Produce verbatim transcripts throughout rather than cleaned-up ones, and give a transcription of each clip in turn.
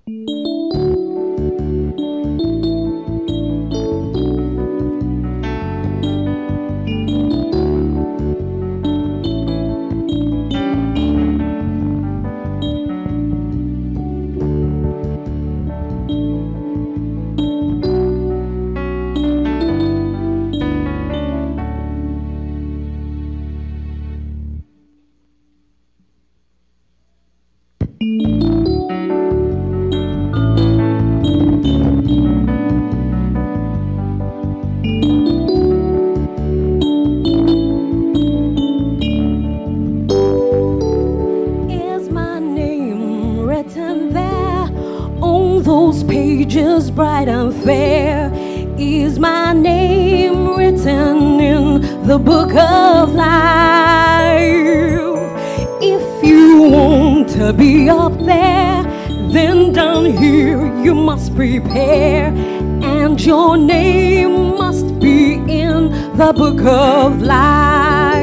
Bright and fair, is my name written in the book of life? If you want to be up there, then down here you must prepare, and your name must be in the book of life.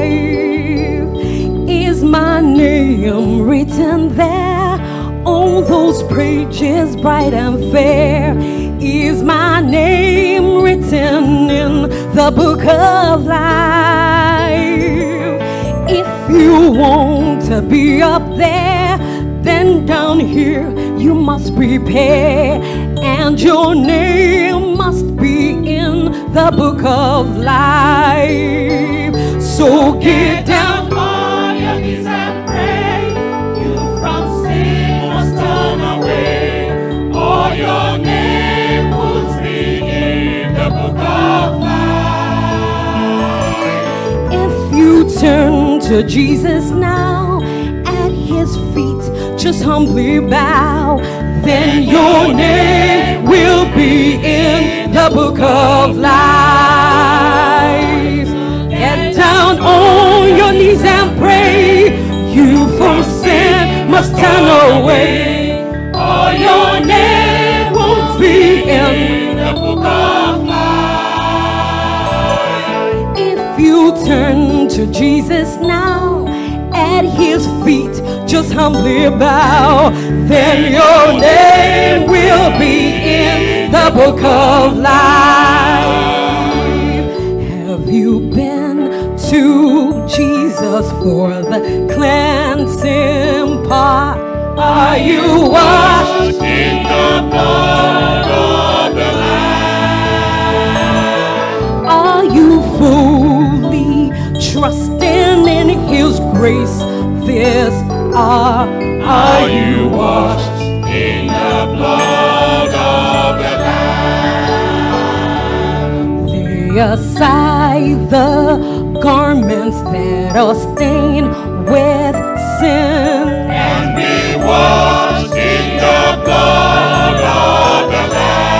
Is my name written there on those pages bright and fair? Is my name written in the book of life? If you want to be up there, then down here you must prepare, and your name must be in the book of life. So get down on your knees and pray. You from sin must turn away. All your name must be in the book of life. If you turn to Jesus now, at his feet just humbly bow, then your name will be in the book of life. Get down on your knees and pray. You from sin must turn away. All your name will be in the book of life. If you turn to Jesus now, at his feet just humbly bow, then your name will be in the book of life. Have you been to Jesus for the cleansing part? Are you washed in the blood of the Lamb? Are you fully trusting in his grace? This are, are you washed in the blood of the Lamb? Lay aside the garments that are stained with sin, and be washed in the blood of the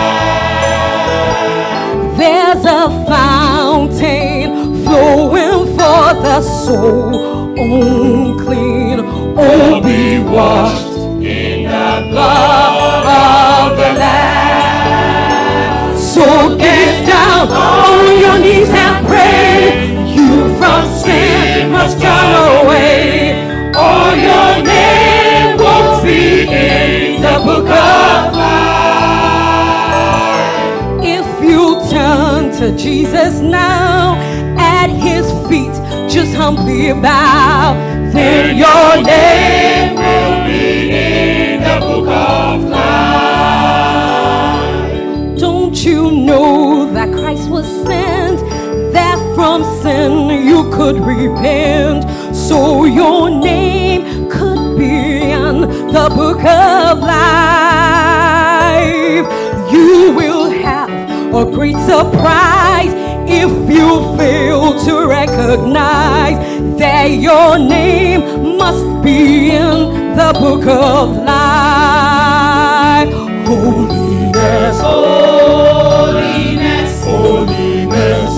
Lamb. There's a fountain flowing for the soul. Oh, clean, oh, be washed in the blood of the Lamb. So get down on your knees and pray. You from sin must turn away. All your name will be in the book of life. If you turn to Jesus now, at his feet just humbly bow, then your name will be in the book of life. Don't you know that Christ was sent, that from sin you could repent, so your name could be in the book of life? You will have a great surprise if you fail to recognize that your name must be in the book of life. Holiness, holiness, holiness,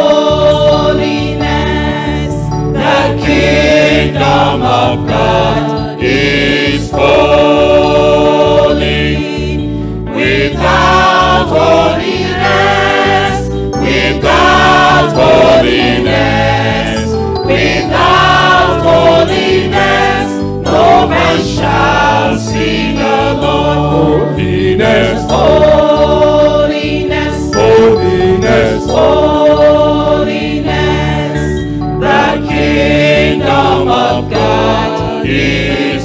holiness. The kingdom of God is falling. Without holiness, without holiness, without holiness, no man shall see the Lord. Holiness, holiness, holiness, holiness. The kingdom of God is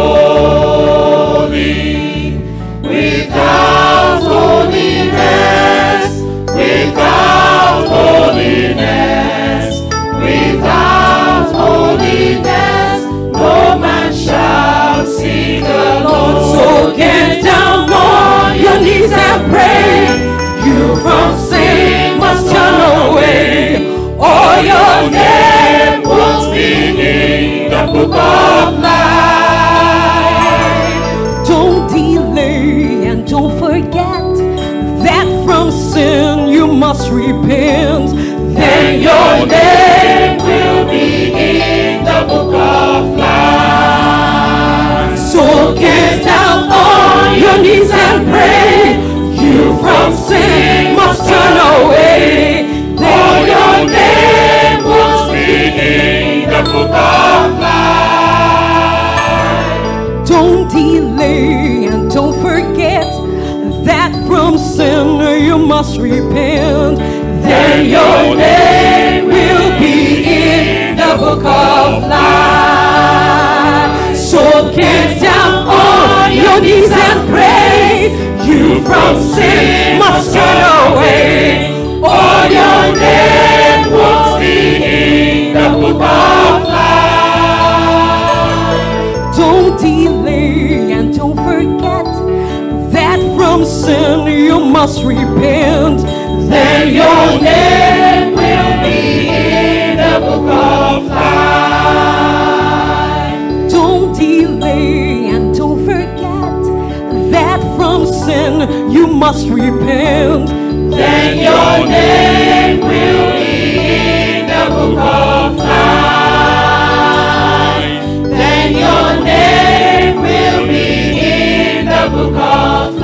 holy. Without holiness, without holiness, without holiness, no man shall see the Lord. So get down on your knees and pray. You from sin must turn away, or your name won't be in the book of life. Don't delay and don't forget that from sin you must repent. Then your name will be in the book of life. So get down on your knees and pray. You from sin must turn away, or your name must be in the book of life. Don't delay and don't forget that from sin you must repent. Then your name will be in the book of life. So get down on your knees and pray. You from sin must turn away, or your name must be in the book of life. Don't delay and don't forget that from sin you must repent. Then your name will be in the book of life. Don't delay and don't forget that from sin you must repent. Then your name will be in the book of life. Then your name will be in the book of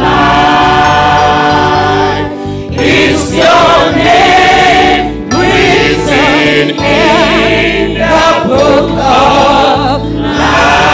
life. Is your name written in the book of life?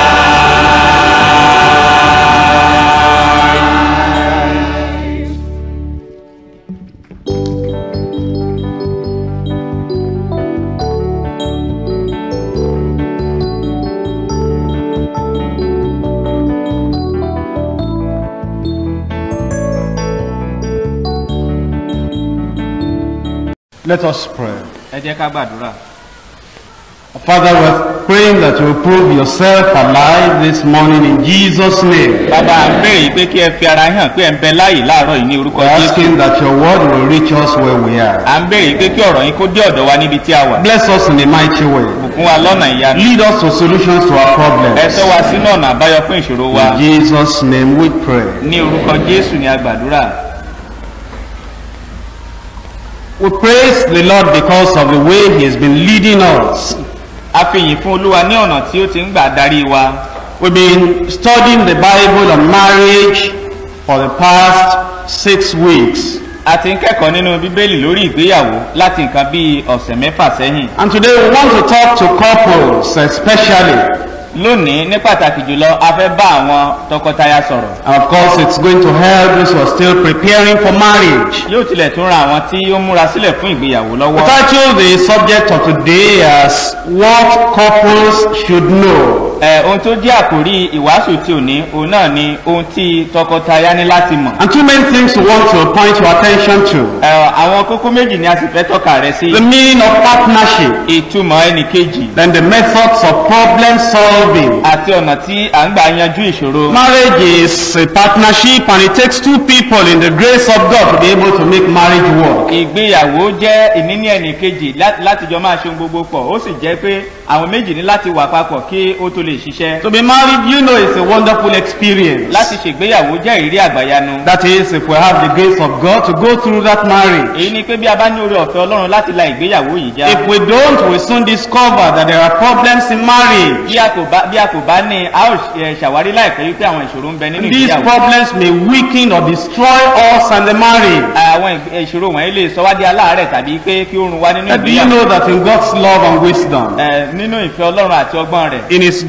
Let us pray. Ẹ jẹ́ ká gbàdúrà. Father, we're praying that you prove yourself alive this morning in Jesus' name. Bàbá à ń béèrè pé kí ẹ fi ara hàn pé ẹ ń bẹ láàyè láàárọ̀ yìí ní orúkọ We're Jésù. asking that your word will reach us where we are. À ń béèrè pé kí ọ̀rọ̀ yín kó dé ọ̀dọ̀ wa níbi tí a wà. Bless us in a mighty way. Bùkún wa lọ́nà ìyanu. Lead us to solutions to our problems. Ẹ tọ́ wa sínú ọ̀nà àbáyọ fún ìṣòro wa. In Jesus' name we pray. Ní orúkọ Jésù ni a gbàdúrà. We praise the Lord because of the way He has been leading us. A fi ìyìn fún Olúwa ní ọ̀nà tí ó ti ń gbà darí wa. We've been studying the Bible on marriage for the past six weeks. A ti ń kẹ́kọ̀ọ́ nínú Bíbélì lórí ìgbéyàwó láti nǹkan bíi ọ̀sẹ̀ mẹ́fà sẹ́yìn. And today we want to talk to couples especially. Lónìí ní pàtàkì jùlọ a fẹ́ bá àwọn tọkọtaya sọ̀rọ̀. And of course it's going to help those who are still preparing for marriage. Yóò tilẹ̀ tún ran àwọn tí ó múra sílẹ̀ fún ìgbéyàwó We lọ́wọ́. title the subject of today as What Couples Should Know. Ẹ ohun tó jẹ́ àkòrí ìwàásù tí ò ní òun náà ni ohun tí tọkọtaya ní láti mọ̀. And two main things we want to point your attention to. Ẹ àwọn kókó méjì ni a sì fẹ́ tọ́ka rẹ̀ sí. The meaning of partnership, Ìtumọ̀ ẹnì kejì then the methods of problem solving. àti ọ̀nà tí à ń gbà yanjú ìṣòro. Marriage is a partnership and it takes two people in the grace of God to be able to make marriage work. Ìgbéyàwó jẹ́ ìníní ẹnì kejì láti jọ máa ṣe gbogbo pọ̀ ó sì jẹ́ pé àwọn méjì ní láti wà papọ̀ kí ó tó lè ṣiṣẹ́. To be married, you know, it's a wonderful experience. Láti ṣègbéyàwó jẹ́ ìrírí àgbàyanu. That is, if we have the grace of God to go through that marriage. Èyí ni pé bí a bá ní oore ọ̀fẹ́ Ọlọ́run láti la ìgbéyàwó yìí já. If we don't, we soon discover that there are problems in marriage. Bí a kò bá bí a kò bá ní a ó ṣàwárí láìpẹ́ wípé àwọn ìṣòro ń bẹ nínú These ìgbéyàwó. problems may weaken or destroy us and the marriage. Àwọn ìṣòro wọ̀nyí lè sọ wá di aláàárẹ̀ tàbí pé kí ó run wá nínú And do you ìgbéyàwó. know that in God's love and wisdom, Ẹ nínú ìfẹ́ Ọlọ́run àti ọgbọ́n rẹ̀. in His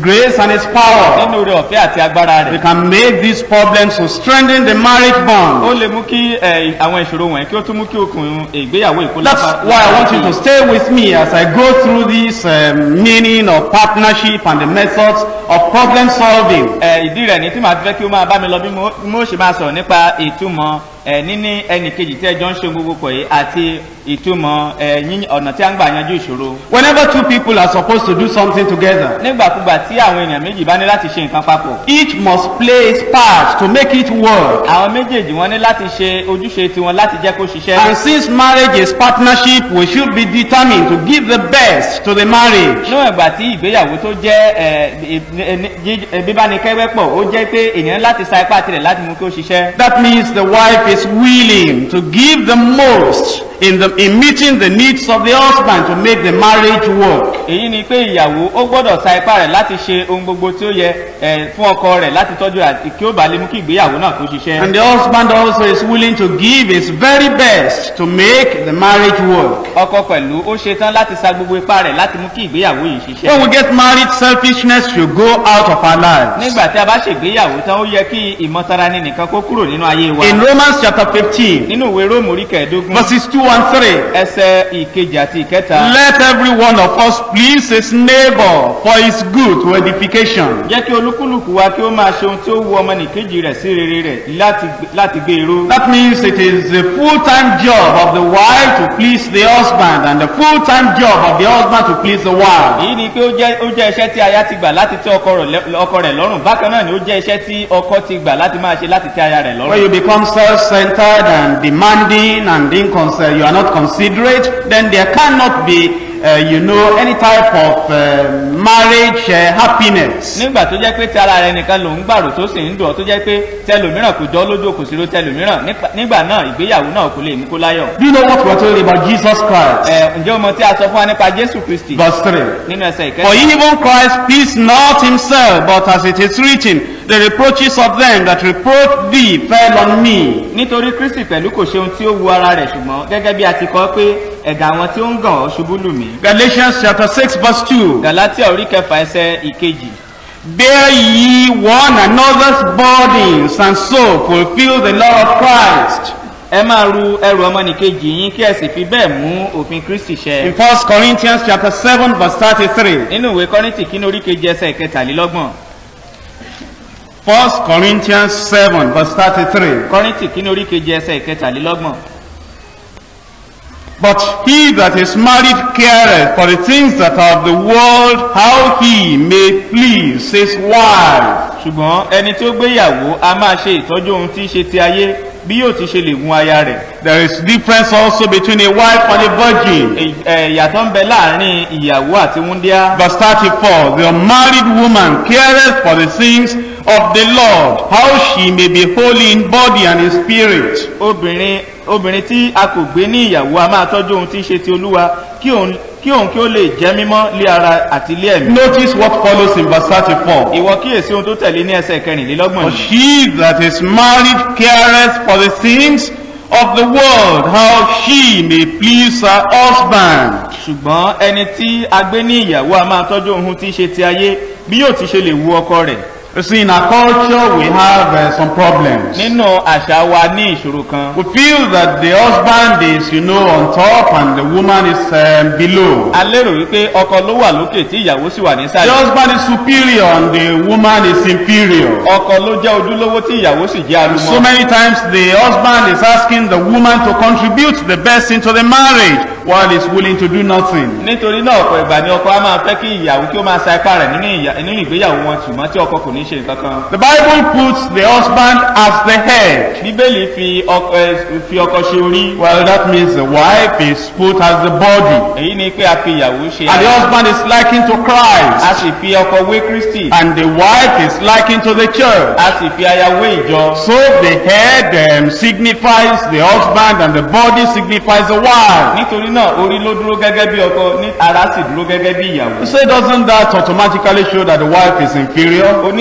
grace and His power, nínú oore ọ̀fẹ́ àti agbára He rẹ̀. can make these problems to strengthen the marriage Ó bond. lè mú kí ẹ, àwọn ìṣòro wọ̀nyí kí ó tún mú kí okùn ìgbéyàwó ìkó That's why I want you to stay with me as I go through this um, meaning of partnership and the methods of problem solving. Ẹ, ìdí rẹ̀ ní tí màá fẹ́ kí ó máa bá mi lọ bí mo mo ṣe máa sọ̀rọ̀ nípa ìtumọ̀ ẹ, níní ẹnì kejì tí ẹjọ́ ń ṣe gbogbo pọ̀ yìí àti ìtumọ̀ ẹ, yíyan- ọ̀nà tí a ń gbà yanjú ìṣòro. Whenever two people are supposed to do something together, Nígbàkúgbà tí àwọn èèyàn méjì bá ní láti ṣe nǹkan papọ̀, each must play its part to make it work. àwọn méjèèjì wọn ní láti ṣe ojúṣe tiwọn láti jẹ́ kó ṣiṣẹ́. And since marriage is partnership, we should be determined to give the best to the marriage. Níwọ̀n ìgbà tí ìgbéyàwó tó jẹ́ ẹ, ẹ, ẹ, jí- bíbánikẹ́wẹ́ pọ̀, ó jẹ́ pé èèyàn láti sa ipá tirẹ̀ láti mú kí ó ṣiṣẹ́. That means the wife is willing to give the most in, the, in meeting the needs of the husband to make the marriage work. Èyí ni pé ìyàwó ó gbọ́dọ̀ sa ipá rẹ̀ láti ṣe ohun gbogbo tí ó yẹ ẹ, fún ọkọ rẹ̀ láti tọ́jú àti kí ó bá lè mú kí ìgbéyàwó náà kó ṣiṣẹ́. And the husband also is willing to give his very best to make the marriage work. Ọkọ pẹ̀lú ó ṣetán láti sa gbogbo ipá rẹ̀ láti mú kí ìgbéyàwó yìí ṣiṣẹ́. When we get married, selfishness should go out of our lives. Nígbà tí a bá ṣègbéyàwó tán, ó yẹ kí ìmọ̀tara ní nìkan kó kúrò nínú ayé wa. In Romans chapter fifteen, Nínú ìwé Róòmù orí kẹẹ̀ẹ́dógún verses two and three, ẹsẹ̀ ìkejì àti ìkẹta. let every one of us please his neighbor for his good to edification. Jẹ́ kí olúkúlùkù wa kí ó máa ṣe ohun tí ó wu ọmọnìkejì rẹ̀ sí rere rẹ̀ láti gbé- láti gbé irú. That means it is the full-time job of the wife to please the husband and the full-time job of the husband to please the wife. Èyí ni pé ó jẹ́ ó jẹ́ iṣẹ́ tí aya ti gbà láti tẹ́ ọkọ rẹ̀ lẹ́- ọkọ rẹ̀ lọ́rùn. Bákan náà ni ó jẹ́ iṣẹ́ tí ọkọ ti gbà láti máa ṣe láti tẹ́ aya rẹ̀ When lọ́rùn. you become self-centered and demanding and inconsiderate, you are not considerate, then there cannot be, uh, you know, any type of uh, marriage uh, happiness. Nígbà tó jẹ́ pé tí ara rẹ̀ nìkan ló ń gbàrò tó sì ń dùn ọ́, tó jẹ́ pé tẹlòmíràn kò jọ lójú kò sí ló tẹlòmíràn, nípa- nígbà náà ìgbéyàwó náà kò lè mú kó láyọ̀. Do you know what we are told about Jesus Christ? Ẹ, ǹjẹ́ o mọ̀ tí a sọ fún wa nípa Jésù Kristi Verse three. nínú ẹsẹ̀ For ìkẹta? even Christ pleased not himself, but as it is written, the reproaches of them that reproach thee fell on me. Nítorí Kristi pẹ̀lú kò ṣe ohun tí ó wu ara rẹ̀, ṣùgbọ́n gẹ́gẹ́ bí a ti kọ pé ẹ̀gà àwọn tí ó ń gàn ọ́ ṣubú lù mí. Galatians chapter six verse two. Gàlátíà orí kẹfà ẹsẹ̀ ìkejì. Bear ye one another's burdens, and so fulfill the law of Christ. Ẹ máa ru ẹrù ọmọnìkejì yín kí ẹ sì fi bẹ́ẹ̀ mú òfin Kristi ṣẹ. In First Corinthians chapter seven verse thirty-three. Nínú ìwé Kọ́ríńtì kínní orí kejì ẹsẹ̀ ìkẹtàlélọ́gbọ̀n. First Corinthians seven verse thirty-three. Kọ́ríńtì kínní orí kejì ẹsẹ̀ ìkẹtàlélọ́gbọ̀n. But he that is married careth for the things that are of the world, how he may please his wife. Ṣùgbọ́n ẹni tí ó gbéyàwó a máa ṣe ìtọ́jú ohun tí í ṣe ti ayé bí yóò ti ṣe lè gun aya rẹ̀. There is difference also between a wife and a virgin. Ẹ- ẹ, Ìyàtọ̀ ń bẹ láàrin ìyàwó àti wúndíá. Verse thirty-four, the unmarried woman careth for the things of the Lord, how she may be holy in body and in spirit. Obìnrin obìnrin tí a kò gbé ní ìyàwó a máa tọ́jú ohun tí í ṣe ti Olúwa kí òun kí òun kí ó lè jẹ́ mímọ́ lé ara àti lé ẹ̀mí. Notice what follows in verse thirty-four. Ìwọ kíyèsí ohun tó tẹ̀lé ní ẹsẹ̀ kẹrìnlélọ́gbọ̀n For yìí. she that is married careth for the things of the world, how she may please her husband. Ṣùgbọ́n ẹni tí a gbé ní ìyàwó a máa tọ́jú ohun tí í ṣe ti ayé bí yóò ti ṣe lè wu ọkọ rẹ̀. You see, in our culture, we have uh, some problems. Nínú àṣà wa ní ìṣòro kan. We feel that the husband is, you know, on top and the woman is um, below. A lérò wípé ọkọ ló wà lókè tí ìyàwó sì wà The nísàlẹ̀. husband is superior and the woman is inferior. Ọkọ ló jẹ́ ojúlówó tí ìyàwó sì jẹ́ So arúmọ. many times the husband is asking the woman to contribute the best into the marriage while he's willing to do nothing. Nítorí náà ọ̀pọ̀ ìgbà ni ọkọ á máa fẹ́ kí ìyàwó kí ó máa sa ipá rẹ̀ nínú ìyà- nínú ìgbéyàwó wọn, ṣùgbọ́n tí ọkọ kò ní ṣe nǹkan kan. The Bible puts the husband as the head. Bíbélì fi ọkọ ẹ, fi ọkọ ṣe orí. Well, that means the wife is put as the body. Èyí ni pé a fi ìyàwó ṣe And the aya. husband is likened to A Christ. sì fi ọkọ wé Kristi. And the wife is likened to the church. A sì fi aya wé ìjọ. So the head um, signifies the husband and the body signifies the wife. Nítorí náà orí ló dúró gẹ́gẹ́ bí ọkọ, ní ara sì dúró gẹ́gẹ́ bí ìyàwó. You say, doesn't that automatically show that the wife is inferior? Oní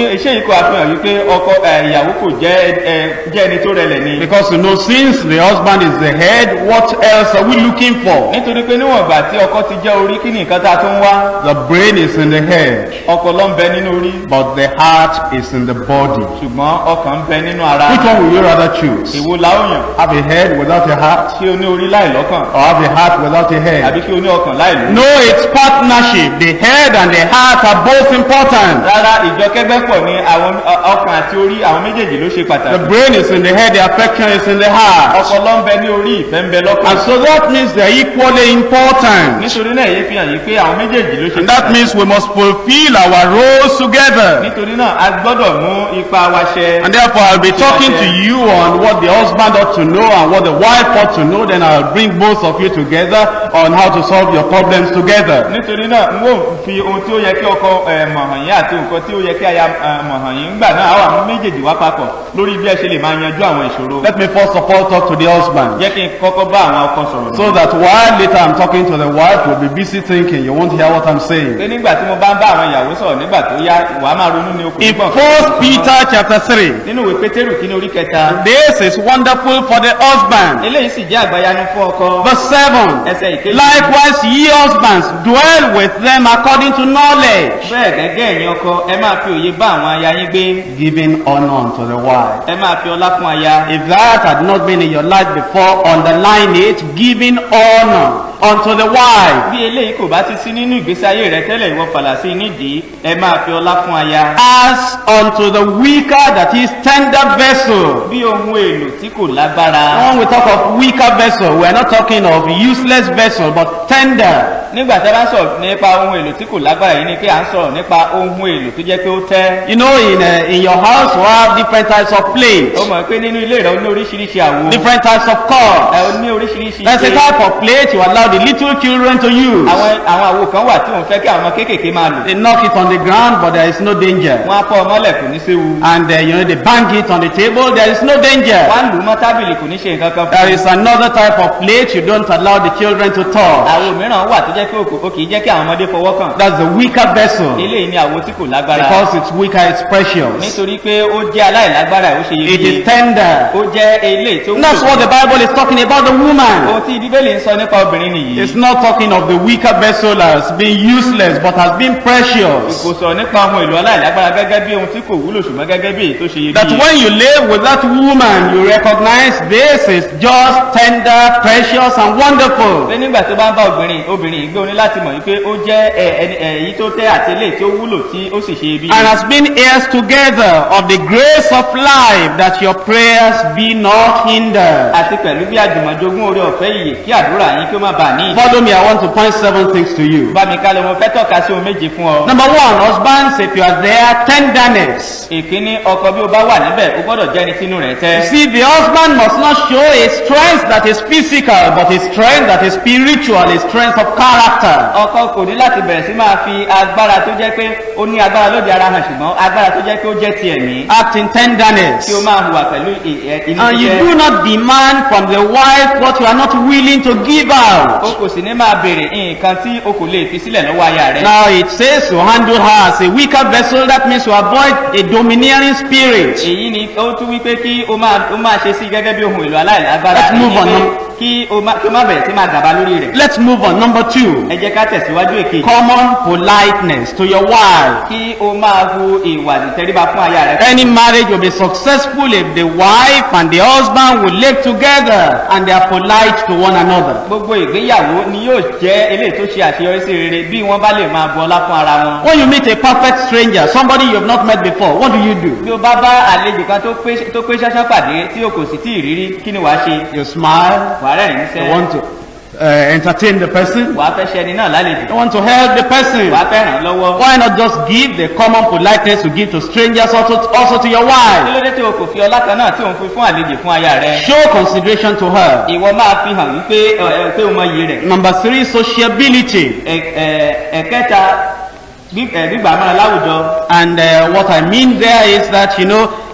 iṣẹ́ yìí kò àfihàn wípé ọkọ ìyàwó kò jẹ́ jẹ́ ẹni tó rẹlẹ̀ ni. Because you know, since the husband is the head, what else are we looking for? nítorí pé níwọ̀n ìgbà tí ọkọ ti jẹ́ orí kí ni nǹkan tá a tún wá. The brain is in the head, ọpọlọ ń bẹ nínú orí. but the heart is in the body. ṣùgbọ́n ọkàn ń bẹ nínú ara. Which one will you rather choose? èwo la ó yàn. Have a head without a heart, ṣé o ní orí láì lọ́kàn. or have a heart without a head? àbí kí o ní ọkàn láì lórí. No, it's partnership. The head and the heart are both important. rárá ìjọkẹ́gbẹ́ pọ̀ ní àwọn ọkàn àti orí àwọn méjèèjì ló ṣe The pàtàkì. brain is in the head, the affection is in the heart. ọpọlọ ń bẹ ní orí, ìfẹ́ ń bẹ lọ́kàn. And so that means they're equally important. nítorí náà èyí fi hàn yìí pé àwọn méjèèjì ló ṣe And that means we must fulfill our roles together. nítorí náà a gbọ́dọ̀ mú ipa wa ṣẹ. And therefore, I'll be talking to you on what the husband ought to know and what the wife ought to know. Then I'll bring both of you together on how to solve your problems together. nítorí náà n ó fi ohun tí ó yẹ kí ọkọ mọ̀ hàn yín àti nǹkan tí ó yẹ kí aya mọ̀ hàn yín gbà náà àwọn àwọn méjèèjì wá papọ̀ lórí bí ẹ ṣe lè máa yanjú àwọn ìṣòro. Let me first of all talk to the husband. jẹ́ kí n kọ́kọ́ bá àwọn ọkọ sọ̀rọ̀. So that while later I'm talking to the wife, you'll be busy thinking, you won't hear what I'm saying. pé nígbà tí mo bá ń bá àwọn ìyàwó sọ̀rọ̀ nígbà tó yá wàá máa ronú ní okùn. In First Peter chapter three, nínú ìwé pétérù kí ní orí kẹta. this is wonderful for the husband. eléyìí sì jẹ́ àgbáyanu fún ọkọ. Verse seven, ẹsẹ̀ ìkejì. likewise ye husbands, dwell with them according to knowledge, bẹ́ẹ̀ gẹ́gẹ́ ẹ̀yin ọkọ ẹ máa fi òye bá àwọn aya yín gbé. giving honor unto the wife. ẹ máa fi ọlá fún aya. If that had not been in your life before, underline it, giving honor unto the wife. bí eléyìí kò bá ti sí nínú ìgbésí ayé rẹ tẹ́lẹ̀ ìwọ fàlàsí nídìí ẹ máa fi ọlá fún aya. As unto the weaker, that is tender vessel. bí ohun èlò tí kò lágbára. When we talk of weaker vessel, we are not talking of useless vessel, but tender. nígbà tí a bá sọ̀rọ̀ nípa ohun èlò tí kò lágbára yìí ni pé à ń sọ̀rọ̀ nípa ohun èlò tó jẹ́ pé ó tẹ́. You know, in uh, in your house, you have different types of plates, ó mọ̀ pé nínú ilé rẹ̀ ó ní oríṣiríṣi àwo. different types of ẹ ó cups. ní oríṣiríṣi There's a ike. type of plate you allow the little children to use. àwọn àwọn àwo kan wà tí òun fẹ́ kí àwọn kéékèèké máa lò. They knock it on the ground, but there is no danger. wọ́n á fọ́ ọmọlẹ̀ kò ní séwu. And uh, you know, they bang it on the table, there is no danger. wọ́n á lù ú mọ́ tábìlì kò ní ṣe nǹkan kan fún There is another type of plate you don't allow the children to touch. àwo mìíràn wà tó jẹ́ pé ó kì í jẹ́ kí àwọn ọmọdé fọwọ́ kàn. That's the weaker vessel. eléyìí ni àwo tí kò lágbára. Because it's weaker, it's precious. nítorí pé ó jẹ́ aláìlágbára ó ṣe It iyebíye. is tender. ó jẹ́ eléyìí tó And that's what the Bible is talking about the woman. ohun tí bíbélì ń sọ nípa obìnrin nìyí. It's not talking of the weaker vessel as being useless, but as being precious. kò sọ nípa ohun èlò aláìlágbára gẹ́gẹ́ bí ohun tí kò wúlò ṣùgbọ́n gẹ́gẹ́ bí èyí tó ṣe That iyebíye. when you live with that woman, you recognize this is just tender, precious, and wonderful. pé nígbà tó bá ń bá obìnrin obìnrin yìí gbé o ní láti mọ̀ wípé ó jẹ́ ẹ, ẹni ẹ, èyí tó tẹ́ àti eléyìí tí ó wúlò tí ó sì ṣe iyebíye. And has been heirs together of the grace of life, that your prayers be not hindered. àti pẹ̀lú bí àjùmọ̀jogún oore ọ̀fẹ́ yìí kí àdúrà yín kí ó má bàa ní ìdí. Follow me, I want to point seven things to you. bá mi kálẹ̀ mo fẹ́ tọ́ka sí ohun méje fún ọ. Number one, husbands, if you are there, tenderness. ìkíní ọkọ bí o bá wà níbẹ̀ o gbọ́dọ̀ jẹ́ ẹni tínú rẹ̀ You tẹ́. see, the husband must not show a strength that is physical, but a strength that is spiritual, a strength of character. ọkọ kò ní láti bẹ̀rẹ̀ sí máa fi agbára tó jẹ́ pé ó ní agbára lóde ara hàn ṣùgbọ́n agbára tó jẹ́ pé ó jẹ́ ti ẹ̀mí. Act in tenderness. kí o máa hùwà pẹ̀lú ì- ẹ- inú And you do jíjẹ́. not demand from the wife what you are not willing to give o out. kò sì ní máa béèrè nǹkan tí o kò lè fi sílẹ̀ lọ́wọ́ aya rẹ̀. Now it says to handle her as a weaker vessel, that means to avoid a domineering spirit. èyí ni ó tún wípé kí o máa o máa ṣe sí gẹ́gẹ́ bí ohun èlò aláìlágbára. Let's move Èyí on ni pé now. kí o má kí o má bẹ̀rẹ̀ sí máa gàba lórí rẹ̀. Let's move on. Number two, ẹ jẹ́ ká tẹ̀síwájú èkejì. common politeness to your wife. kí o máa hu ìwà ìtẹríba fún aya rẹ̀. Any marriage will be successful if the wife and the husband will live together and they are polite to one another. gbogbo ìgbéyàwó ni yóò jẹ́ eléyìí tó ṣe àṣeyọrí sí rere bí wọ́n bá lè máa bu ọlá fún ara wọn. When you meet a perfect stranger, somebody you have not met before, what do you do? bí o bá bá àlejò kan tó pé tó pé ṣáṣá pàdé tí o kò sì tí ì rírí kí ni wàá ṣe. You smile, wàá rẹ́rìn you níṣẹ́. want to uh, entertain the person, wàá fẹ́ ṣe ẹni náà lálejò. you want to help the person. wàá fẹ́ ràn án lọ́wọ́. Why not just give the common politeness you give to strangers also, also to your kí wife? ló dé tí o kò fi ọlá kan náà tí o ń fi fún àlejò fún aya rẹ. Show consideration to her. ìwọ máa fi hàn wípé ẹ ẹ pé o mọ iye rẹ̀. Number three, sociability. Ẹ- ẹ- ẹ̀kẹta gbí- ẹ, gbígbà mọ́ra láwùjọ. And uh, what I mean there is that, you know,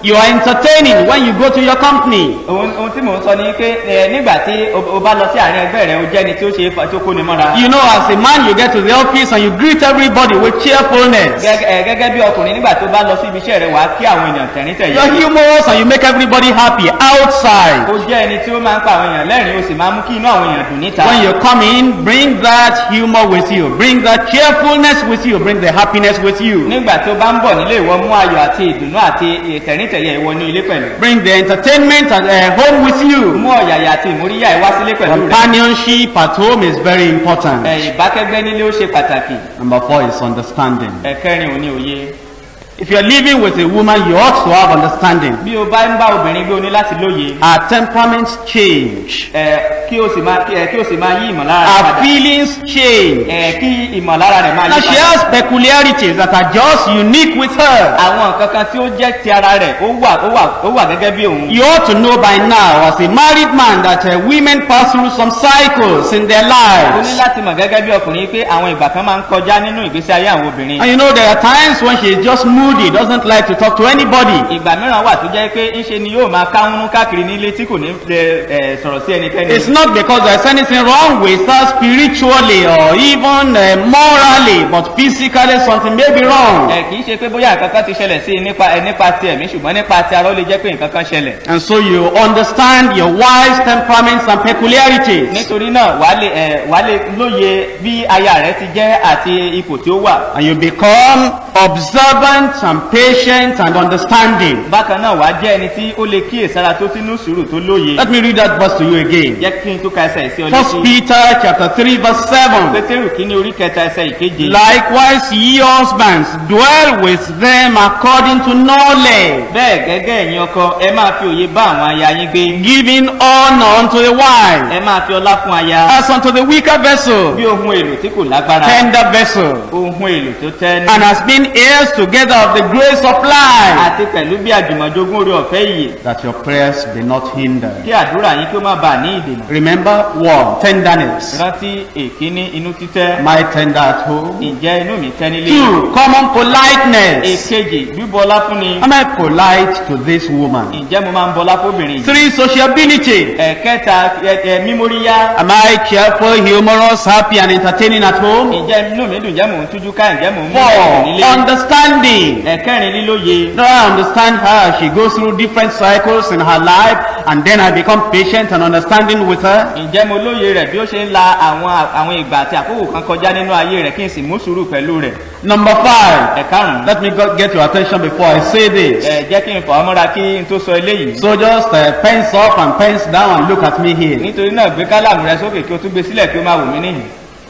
You are entertaining when you go to your company. ohun tí mò ń sọ ni pé nígbà tí o bá lọ sí àárín ẹgbẹ́ rẹ o jẹ́ ẹni tí ó ṣe é tó kóni mọ́ra. You know, as a man, you get to the office and you greet everybody with cheerfulness. gẹ́gẹ́ bí ọkùnrin nígbà tó bá lọ sí ibi iṣẹ́ rẹ wàá kí àwọn èèyàn tẹ̀rín tẹ̀yẹ. You're humorous and you make everybody happy outside. o jẹ́ ẹni tí ó máa ń pa àwọn èèyàn lẹ́rìn-ín o sì máa mú kí inú àwọn èèyàn dùn níta. When you come in, bring that humor with you, bring that cheerfulness with you, bring the happiness with you. nígbà tí o bá ń bọ̀ nílé ìwọ mú ayọ̀ àti ìdùnnú àti tẹ̀rín tẹ̀yẹ ìwọ ní ilé pẹ̀lú. Bring the entertainment at uh, home with you. mú ọ̀yàyà àti ìmúríyá ìwá sílé pẹ̀lú rẹ. Companionship at home is very important. ìbákẹ́gbẹ́ nílé ó ṣe pàtàkì. Number four is understanding. ẹ̀kẹrin ò ní òye. If you are living with a woman, you ought to have understanding. bí o bá ń bá obìnrin gbé o ní láti lóye. Our temperaments change. ẹ kí o sì máa kí o sì máa yí ìmọ̀lára rẹ Our padà. feelings change. ẹ kí ìmọ̀lára rẹ máa Now yí she padà. has peculiarities that are just unique with her. àwọn nǹkan kan tí ó jẹ́ ti ara rẹ̀ ó wà ó wà ó wà gẹ́gẹ́ bí òun. You ought to know by now, as a married man, that uh, women pass through some cycles in their o ní lives. láti mọ̀ gẹ́gẹ́ bí ọkùnrin pé àwọn ìgbà kan máa ń kọjá nínú ìgbésí ayé àwọn obìnrin. And you know, there are times when she is just moody, doesn't like to talk to anybody. ìgbà mìíràn wà tó jẹ́ pé ńṣe ni yóò máa káwúnú káàkiri nílé tí kò ní lè ẹ, sọ̀rọ̀ sí ẹnikẹ́ni. It's not because there's anything wrong with her spiritually or even uh, morally, but physically something may be wrong. ẹ kì í ṣe pé bóyá nǹkan kan ti ṣẹlẹ̀ sí i nípa ẹ nípa ti ẹ̀mí ṣùgbọ́n nípa ti ara ó lè jẹ́ pé nǹkan kan ṣẹlẹ̀. And so you understand your wife's temperaments and peculiarities. nítorí náà wàá lè ẹ wàá lè lóye bí aya rẹ ti jẹ́ àti ipò tí ó wà. And you become observant and patient and understanding. bákan náà wàá jẹ́ ẹni tí ó lè kíyèsára tó sínú sùúrù tó lóye. Let me read that verse to you again. jẹ́ kí n tó ka ẹsẹ̀ ìsí First ọlẹ́sí. Peter chapter three verse seven. pétérù kínní orí kẹta ẹsẹ̀ ìkeje. Likewise ye husbands, dwell with them according to knowledge, bẹ́ẹ̀ gẹ́gẹ́ ẹ̀yin ọkọ ẹ máa fi òye bá àwọn aya yín gbé. giving honor unto the wife, ẹ máa fi ọlá fún aya. as unto the weaker vessel, bí ohun èlò tí kò lágbára. tender vessel, ohun èlò tó tẹ́ni. and has been heirs together of the grace of life, àti pẹ̀lú bí àjùmọ̀jogún orí ọ̀fẹ́ yìí. that your prayers be not hindered. kí àdúrà yín kí ó má bàa ní ìdènà. Remember one, tenderness. rántí èkíní inú títẹ́. Am I tender at home? ǹjẹ́ inú mi tẹ́ nílé. Two, common politeness. èkejì bíbọlá fún ni. Am I polite to this woman? ǹjẹ́ mo máa ń bọlá fóbìnrin yìí. Three, sociability. ẹ̀kẹta ẹ ẹ mímóríyá. Am I cheerful, humorous, happy, and entertaining at home? ǹjẹ́ inú mi dùn ǹjẹ́ mò ń tújú ká ǹjẹ́ mò ń mú Four, ẹ̀rọ nílé. understanding. ẹ̀kẹrin lílóye. No, I understand her. She goes through different cycles in her life, and then I become patient and understanding with her. ǹjẹ́ mo lóye rẹ̀ bí ó ṣe ń la àwọn àwọn ìgbà àti àkókò kan kọjá nínú ayé rẹ̀ kí n sì mú sùúrù pẹ̀lú rẹ̀. Number five. ẹ̀karùn-ún. Let me go get your attention before I say this. ẹ jẹ́ kí n fà ọ́ mọ́ra kí n tó sọ eléyìí. So just uh, pens up and pens down and look at me here. nítorí náà gbé kálàmù rẹ sókè kí o tún gbé sílẹ̀ kí o máa wò mí níhìn.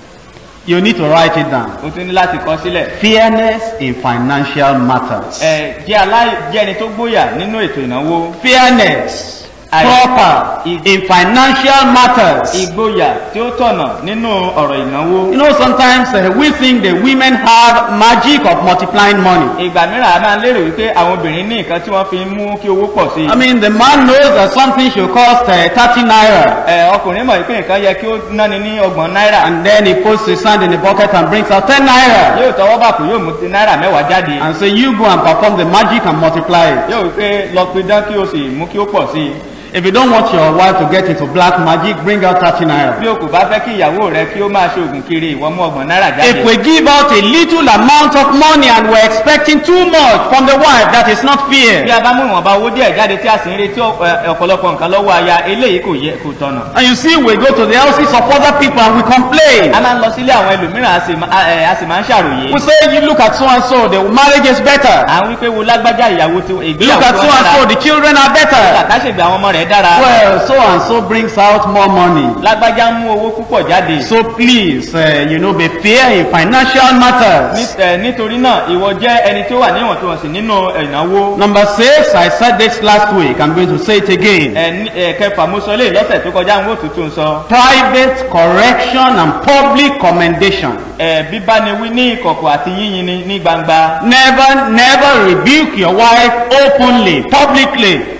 You need to write it down. o tún ní láti kọ sílẹ̀. Fairness in financial matters. ẹ jẹ́ aláì jẹ́ ẹni tó gbóyà nínú ètò ìnáwó. Fairness. Àì- Proper in financial matters. ìgboyà tí ó tọ̀nà nínú ọ̀rọ̀ ìnáwó. You know, sometimes uh, we think the women have magic of multiplying money. ìgbà mìíràn a máa ń lérò wípé àwọn obìnrin ní nǹkan tí wọ́n fi ń mú kí owó pọ̀ sí i. I mean, the man knows that something should cost uh, thirty naira. ẹ ọkùnrin mọ̀ wípé nǹkan yẹ kí ó náni ní ọgbọ̀n náírà. And then he puts his hand in the bucket and brings out ten naira. yóò tọwọ́ bàkú yóò mú ti náírà mẹ́wàá jáde. And say, you go and perform the magic and multiply it. yóò wípé lọ pidán kí o sì mú kí ó pọ̀ sí i. If you don't want your wife to get into black magic, bring out thirty naira. bí o kò bá fẹ́ kí ìyàwó rẹ kí ó máa ṣe oògùn kiri ìwọ mú ọgbọ̀n náírà jáde. If we give out a little amount of money and we're expecting too much from the wife, that is not bí fair. a bá mú ìwọ̀nba owó díẹ̀ jáde tí a sì ń retí ọ- ọ̀pọ̀lọpọ̀ nǹkan lọ́wọ́ aya eléyìí kò yẹ kò tọ̀nà. And you see, we go to the houses of other people and we complain. a máa ń lọ sílé àwọn ẹlòmíràn a sì má- a- ẹ, a sì máa ń ṣàròyé. We say, you look at so and so, the marriage is better. à ń wí pé wo lágbájá ìyàwó tí ìgbéyàwó Look at so and so, the children are better. làkàṣègbè àwọn ọmọ rẹ̀ dára. Well, so and so brings out more money. lágbájá ń mú owó púpọ̀ jáde. So please, uh, you know, be fair in financial Ní- matters. ẹ, nítorí náà ìwọ jẹ́ ẹni tí ó wà níwọ̀ntúnwọ̀nsì nínú ìnáwó. Number six, I said this last week. I'm going to say it again. ẹ ní- ẹ, kẹfà mo sọ léyìí lọ́sẹ̀ tó kọjá ń wò tuntun sọ. Private correction and public commendation. ẹ bíbániwí ní ìkọ̀kọ̀ àti yíyin ní ní gbangba. Never, never rebuke your wife openly, publicly.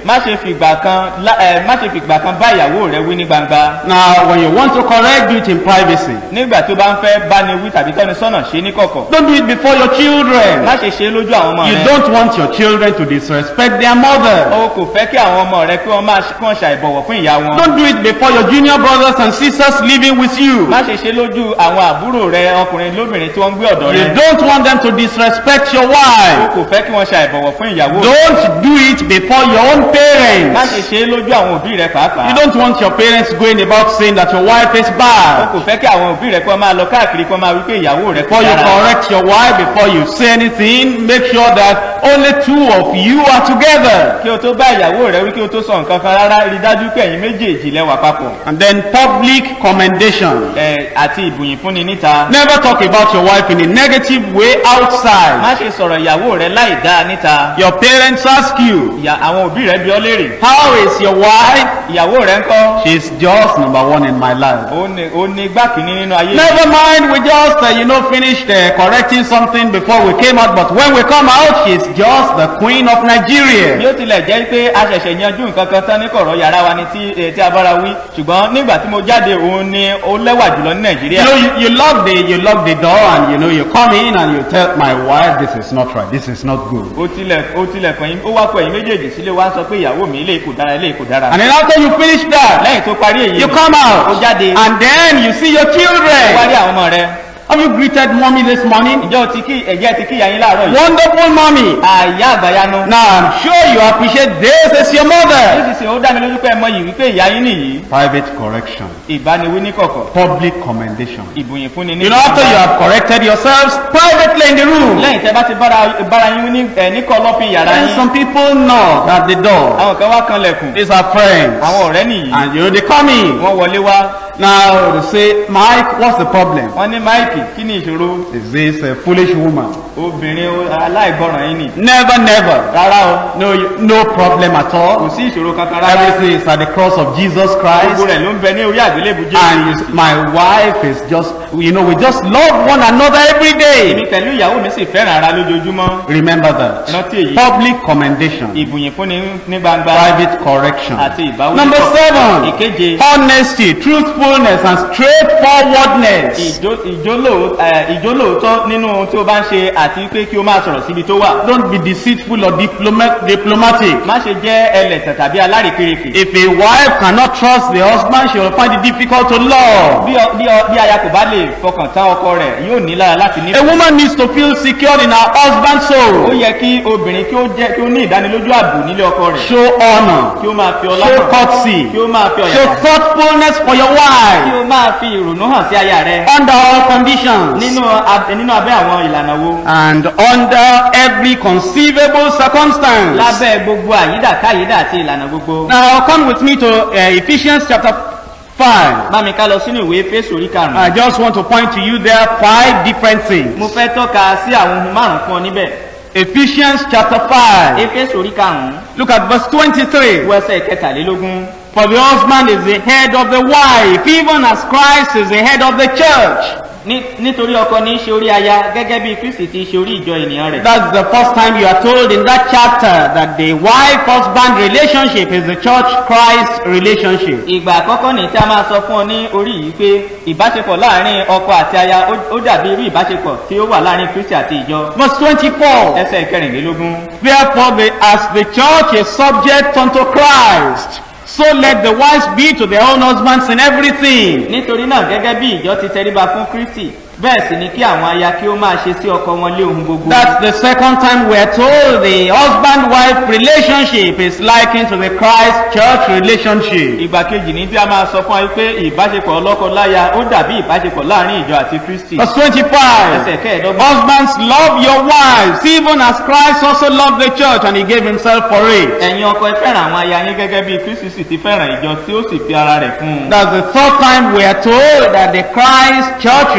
má ṣe fìgbà kan lá- ẹ, má ṣe fìgbà kan bá ìyàwó rẹ wí ní gbangba. Now, when you want to correct, do it in privacy. nígbà tó bá ń fẹ́ báni wí tàbí tọ́ni sọ́nà ṣe ní kọ̀kọ̀. Don't do it before your children. má ṣe ṣe lójú àwọn ọmọ You rẹ. don't want your children to disrespect their mother. o kò fẹ́ kí àwọn ọmọ rẹ kí wọ́n máa ṣe- kí wọ́n ṣàìbọ̀wọ̀ fún ìyá wọn. Don't do it before your junior brothers and sisters living with you. má ṣe ṣe lójú àwọn àbúrò rẹ ọkùnrin lóbìnrin tí wọ́n ń gbé ọ̀dọ̀ You rẹ. don't want them to disrespect your o wife. kò fẹ́ kí wọ́n ṣàìbọ̀wọ̀ fún ìyàwó rẹ. Don't do it before your own má ṣe parents. ṣe lójú àwọn òbí rẹ pàápàá. You don't want your parents going about saying that your wife is o bad. kò fẹ́ kí àwọn òbí rẹ kí wọ́n máa lọ káàkiri kí wọ́n máa wí pé ìyàwó rẹ kò Before you dára. correct your wife, before you say anything, make sure that only two of you are together. kí o tó bá ìyàwó rẹ wí kí o tó sọ nǹkan kan rárá rí dájú pé ẹ̀yin méjèèjì lẹ́wà papọ̀. And then public commendation. ẹ àti ìbùyìn fúnni níta. Never talk about your wife in a negative way outside. má ṣe sọ̀rọ̀ ìyàwó rẹ láì dáa níta. Your parents ask you, ìyá àwọn òbí rẹ bi ọ́ léèrè. how is your wife? ìyàwó rẹ ń kọ́. She's just number one in my life. ó ní ó ní igbá kìíní nínú ayé. Never mind, we just, uh, you know, finished uh, correcting something before we came out, but when we come out, she's just the queen of bí Nigeria. ó tilẹ̀ jẹ́ pé a ṣẹ̀ṣẹ̀ yanjú nǹkan kan tán ní kọ̀rọ̀ yàrá wa ni tí eh, tí a bára wí ṣùgbọ́n nígbà tí mo jáde òun ni ó lẹ́wà jùlọ ní You nàìjíríà. know, you, you lock the, you lock the door and, you know, you come in and you tell my wife, this is not right, this is not good. ó tilẹ̀ ó tilẹ̀ kàn yín ó wá kọ ẹ̀yin méjèèjì sílé wa ń sọ pé ìyàwó mi ilé kò dára ilé kò dára. And then after you finish that, lẹ́yìn tó parí èyí you come ó out jáde and then you see your ó wá children. rí àwọn ọmọ rẹ. Have you greeted mommy this morning? ìjọ ti kí ẹ̀jẹ̀ ti kí ìyá yín láàárọ̀ yìí. Wonderful mommy. àyà àgbàyanu. Now I'm sure you appreciate this as your mother. nísinsìnyí ó dá mi lójú pé ẹ mọ yìí wípé ìyá yín nìyí. Private correction. ìbániwí ní kọ̀kọ̀. Public commendation. ìbùyìn fúnni ní. You know, after you have corrected yourselves privately in the room, lẹ́yìn tẹ́ bá ti bára bára yín ní ẹ̀ ní kọ̀lọ́fín yàrá and yín. some people knock at the door. àwọn kan wá kanlẹ̀kùn. These are friends. àwọn ọ̀rẹ́ nìyí. And you know, they come in. wọ́n wọlé wá. Now they say, Mike, what's the problem? wọ́n ní máìkì kí ni ìṣòro. Is this a foolish woman? obìnrin aláìgbọràn yín ni. Never, never. rárá o No, you- no problem at kò all. sí ìṣòro kankan rárá. Everything is at the cross of Jesus gbogbo Christ. rẹ̀ ló ń bẹ ní orí àgbélébù And you, jésù. s- my wife is just, you know, we just love one another every day. èmi pẹ̀lú ìyàwó mi sì fẹ́ràn ara lójoojúmọ́. Remember that. rántí èyí. Public commendation. ìbùyìn fúnni ní gbangba. Private correction. àti ìbáwí. Number seven. ìkeje. Honesty, truthfulness, and straightforwardness. ìjó- ìjóló- eh, ìjólóòótọ́ nínú ohun tí o bá ń ṣe àti pé kí o máa sọ̀rọ̀ síbi tó wà. Don't be deceitful or diploma- diplomatic. má ṣe jẹ́ ẹlẹ̀tẹ̀ tàbí alárìkèrèkè. If a wife cannot trust the husband, she will find it difficult to love. bí ọ- bí ọ- bí aya kò bá lè fọkàn tán ọkọ rẹ̀ yóò ní lára láti ní. A woman needs to feel secure in her husband's ó soul. yẹ kí obìnrin kí ó jẹ́ kí ó ní ìdánilójú ààbò nílé ọkọ rẹ̀. Show honor. kí ó máa fi ọlá Show hàn. courtesy. kí ó máa fi ọ̀yà Show hàn. thoughtfulness for your kí wife. ó máa fi ìrònú hàn sí aya rẹ̀. Under all conditions. nínú ab- nínú abẹ́ àwọn ìlànà wo. And under every conceivable circumstance. lábẹ́ gbogbo àyídà káyídà àti ìlànà gbogbo. Now come with me to uh, Ephesians chapter five. bá mi ká lọ sínú ìwé Éfésù orí I karùn-ún. just want to point to you there five different things. mo fẹ́ tọ́ka sí àwọn ohun márùn-ún fún ọ níbẹ̀. Ephesians chapter five. Éfésù orí karùn-ún Look at verse twenty-three. wẹ́sẹ̀ kẹtàlélógún. For the husband is the head of the wife, even as Christ is the head of the church. Ní- nítorí ọkọ ní í ṣe orí aya gẹ́gẹ́ bí Kristi ti ṣe orí ìjọ ènìyàn rẹ̀. That's the first time you are told in that chapter that the wife-husband relationship is the church-Christ relationship. ìgbà àkọ́kọ́ ní tí a máa sọ fún ọ ní orí yìí pé ìbáṣepọ̀ láàrin ọkọ àti aya ó- ó dàbí irú ìbáṣepọ̀ tí ó wà láàrin Kristi àti ìjọ. Verse twenty-four. ẹsẹ̀ kẹrìnlélógún. Therefore, the, as the church is subject unto Christ, so let the wives be to their own husbands in everything. nítorí náà gẹ́gẹ́ bí ìjọ ti tẹríba fún Kristi bẹ́ẹ̀ sì ni kí àwọn aya kí ó máa ṣe sí ọkọ wọn lé ohun gbogbo. That's the second time we're told the husband-wife relationship is likened to the Christ-church relationship. ìgbà kejì ní tí a máa sọ fún ọ pé ìbáṣepọ̀ ọlọ́kọ-láya ó dàbí ìbáṣepọ̀ láàrin ìjọ àti Kristi. Verse twenty-five. ẹsẹ̀ kẹẹ̀ẹ́dọ́gbọ̀n. Husbands, love your wives, even as Christ also loved the church and he gave himself for it. ẹ̀yin ọkọ ẹ fẹ́ràn àwọn aya yín gẹ́gẹ́ bí Kristi sì ti fẹ́ràn ìjọ tí ó sì fi ara rẹ̀ fún un. That's the third time we are told that the Christ-church relationship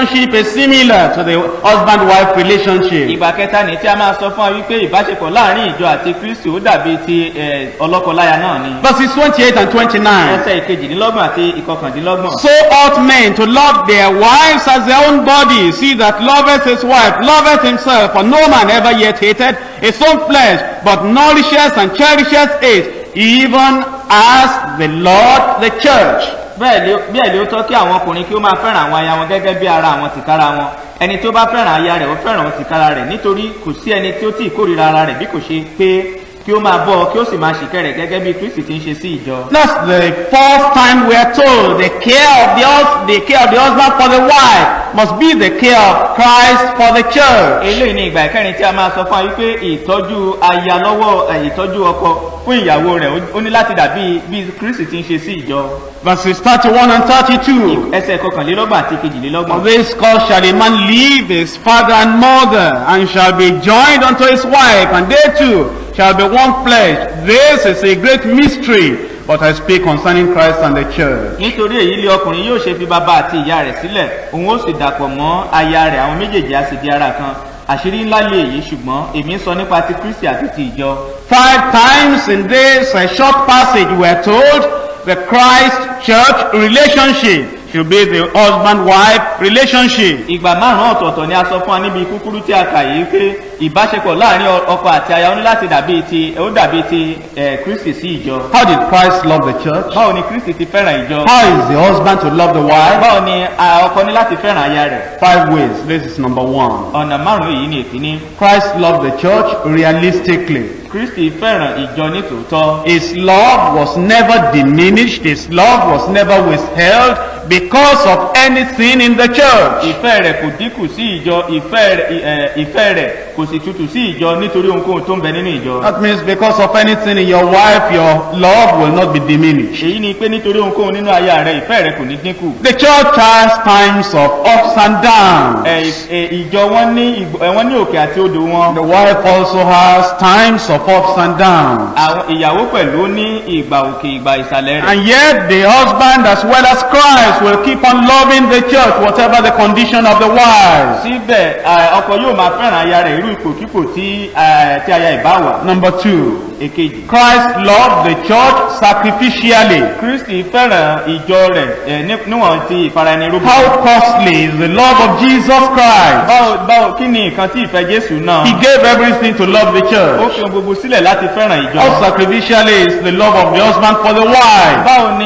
relationship is similar to the husband-wife relationship. ìgbà kẹta ni tí a máa sọ fún wa wípé ìbáṣepọ̀ láàrin ìjọ àti kristi ó dàbí ti eh, ọlọ́kọláya náà ni. Verses twenty-eight and twenty-nine. ẹsẹ̀ ìkejìdínlọ́gbọ̀n àti ìkọkàndínlọ́gbọ̀n. So ought men to love their wives as their own bodies. He that loveth his wife loveth himself, for no man ever yet hated his own flesh, but nourishes and cherishes it, even as the Lord the church. bẹ́ẹ̀ ni ó tọ́ kí àwọn ọkùnrin kí ó máa fẹ́ràn àwọn aya wọn gẹ́gẹ́ bí ara àwọn tìkára wọn. ẹni tí ó bá fẹ́ràn aya rẹ̀ ó fẹ́ràn tìkára rẹ̀, nítorí kò sí ẹni tí ó tí ì kórìíra ara rẹ̀ bí kò ṣe pé kí ó máa bọ́ kí ó sì máa ṣìkẹ́ rẹ̀ gẹ́gẹ́ bí kristi ti ń ṣe sí ìjọ. That's the fourth time we are told the care of the, the care of the husband for the wife must be the care of Christ for the church. eléyìí ni ìgbà ìkẹrin tí a máa sọ fún wa wípé ìtọ́jú aya lọ́wọ́ ìtọ́jú ọkọ fún ìyàwó rẹ̀ ó ní láti dàbí bí kristi ti ń ṣe sí ìjọ. Verses thirty-one and thirty-two. ẹsẹ̀ kọkànlélọ́gbọ̀n àti kejìlélọ́gbọ̀n. For this cause shall a man leave his father and mother, and shall be joined unto his wife, and they two shall be one flesh. This is a great mystery, but I speak concerning Christ and the church. nítorí èyí lé ọkùnrin yóò ṣe fi bàbá àti ìyá rẹ̀ sílẹ̀, òun ó sì dàpọ̀ mọ́ aya rẹ̀, àwọn méjèèjì á sì di ara kan. àṣírí ńlá lè èyí, ṣùgbọ́n èmi ń sọ nípa ti kristi àti ti ìjọ. Five times in this uh, short passage we are told the Christ-church relationship should be the husband-wife relationship. ìgbà márùn-ún ọ̀tọ̀ọ̀tọ̀ ni a sọ fún wa níbi kúkúrú tí a kà yìí pé ìbáṣepọ̀ láàrin ọkọ àti aya ó ní láti dàbí ti ó dàbí ti kristi sí ìjọ. How did Christ love the church? báwo ni kristi ti fẹ́ràn ìjọ? How is the husband to love the wife? báwo ni ọkọ ní láti fẹ́ràn aya rẹ̀? Five ways. This is number one. ọ̀nà márùn-ún èyí ni èkíní. Christ loved the church realistically. kristi fẹ́ràn ìjọ ní tòótọ́. His love was never diminished. His love was never withheld because of anything in the church. ìfẹ́ rẹ̀ kò dínkù sí ìjọ, ìfẹ́ rẹ̀ ìfẹ́ rẹ̀ kò sì tutù sí ìjọ nítorí ohunkóhun tó ń bẹ nínú ìjọ. That means because of anything in your wife, your love will not be diminished. èyí ni pé nítorí ohunkóhun nínú aya rẹ̀ ìfẹ́ rẹ̀ kò ní dínkù. The church has times of ups and downs. ìjọ wọn ní wọn ní òkè àti odò wọn. The wife also has times of ups and downs. àwọn ìyàwó pẹ̀lú ní ìgbà òkè ìgbà ìsàlẹ̀ rẹ̀. And yet the husband as well as Christ will keep on loving the church whatever the condition of the wife. síbẹ̀ ọkọ yóò máa fẹ́ràn aya rẹ̀ irú ipòkípò tí tí aya ìbá wà. Number two. èkejì. Christ loved the church sacrificially. kristi fẹ́ràn ìjọ rẹ̀ níwọ̀n ti ìfaraẹnirúbọ. How costly is the love of Jesus Christ? báwo báwo kí ni nǹkan tí ìfẹ́ jésù náà. He gave everything to love the ó church. fi ohun gbogbo sílẹ̀ láti fẹ́ràn ìjọ. How sacrificially is the love of the husband for the wife? báwo ni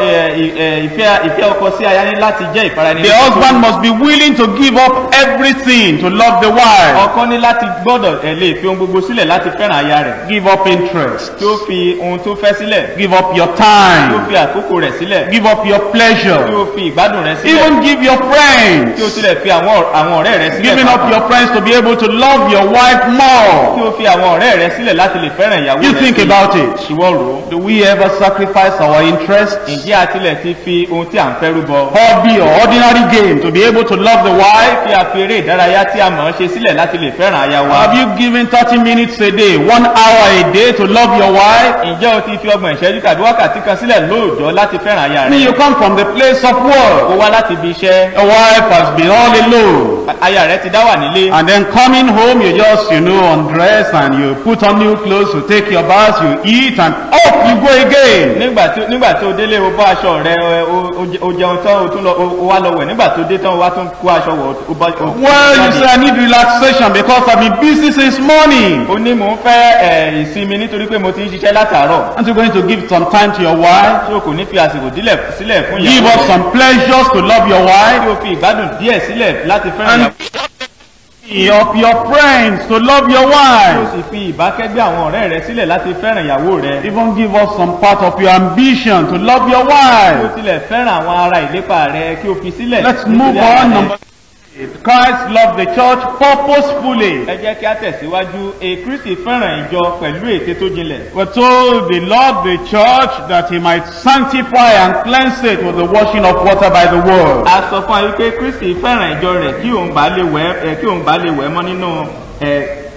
ìfẹ́ ìfẹ́ ọkọ sí aya ní láti jẹ́ ìfaraẹnirúbọ. The husband must be willing to give up everything to love the wife. ọkọ ní láti gbọ́dọ̀ lè fi ohun gbogbo sílẹ̀ láti fẹ́ràn aya rẹ̀. Give up interest. tí ó fi ohun tó fẹ́ sílẹ̀. Give up your tí ó time. fi àkókò rẹ̀ sílẹ̀. Give up your tí ó pleasure. fi ìgbádùn rẹ̀ sílẹ̀. Even give your tí ó friends. tilẹ̀ fi àwọn àwọn ọ̀rẹ́ rẹ̀ sílẹ̀. Giving up your friends to be able to love your wife tí more. ó fi àwọn ọ̀rẹ́ rẹ̀ sílẹ̀ láti lè fẹ́ràn ìyàwó rẹ̀. You think sí. about it. ìwọ rò ó. Do we ever sacrifice our interests, ǹjẹ́ a tilẹ̀ ti fi ohun tí à ń fẹ́ rúbọ. hobby or ordinary game to be able to love the wife? fi àfi eré ìdárayá tí a mọ̀ ọ́n ṣe sílẹ̀ láti lè fẹ́ràn aya wa. Have you given thirty minutes a day, one hour a day to love your wife? ǹjẹ́ o ti fi ọgbọ̀n ìṣẹ́jú tàbí wákàtí kan sílẹ̀ lóòjọ́ láti fẹ́ràn aya I mean, rẹ̀? you come from the place of ó work. wá láti ibi iṣẹ́. Your wife has been all alone. aya rẹ̀ ti dá wà nílé. And then coming home, you just, you know, undress and you put on new clothes, you take your bath, you eat, and off you go again. nígbà tí nígbà tí o délé o bọ́ aṣọ rẹ o jẹun tán o tún lọ o wá lọ wẹ̀ nígbà tó dé tán o wá tún kó aṣọ wọ̀ o bá o. Well, you say, I need relaxation because I've been busy since morning. o ní mò ń fẹ́ ẹ̀ ìsinmi nítorí pé mo ti ń ṣiṣẹ́ látàárọ̀. Aren't you going to give some time to your wife? tí o kò ní fi àsìkò dílẹ̀ sílẹ̀ fún Give ìyàwó up rẹ̀. some pleasures to love your tí wife? o fi ìgbádùn díẹ̀ sílẹ̀ láti fẹ́ràn And ìyàwó. give up your friends to love your tí o wife? sì fi ìbákẹ́gbẹ́ àwọn ọ̀rẹ́ rẹ sílẹ̀ láti fẹ́ràn ìyàwó rẹ. Even give up some part of your ambition to love your tí o wife? tilẹ̀ fẹ́ràn àwọn ara ìlépa rẹ kí o fi sílẹ̀. Let's nítorí move ara on. rẹ. Number eight. Christ loved the church purposefully. ẹ jẹ́ kí a tẹ̀síwájú. e kristi fẹ́ràn ìjọ pẹ̀lú ète tó jinlẹ̀. We're told the Lord the church that he might sanctify and cleanse it with the washing of water by the word. a sọ fún wa wípé kristi fẹ́ràn ìjọ rẹ̀ kí òun bá lè wẹ̀ ẹ́ kí òun bá lè wẹ̀ mọ́ nínú ẹ̀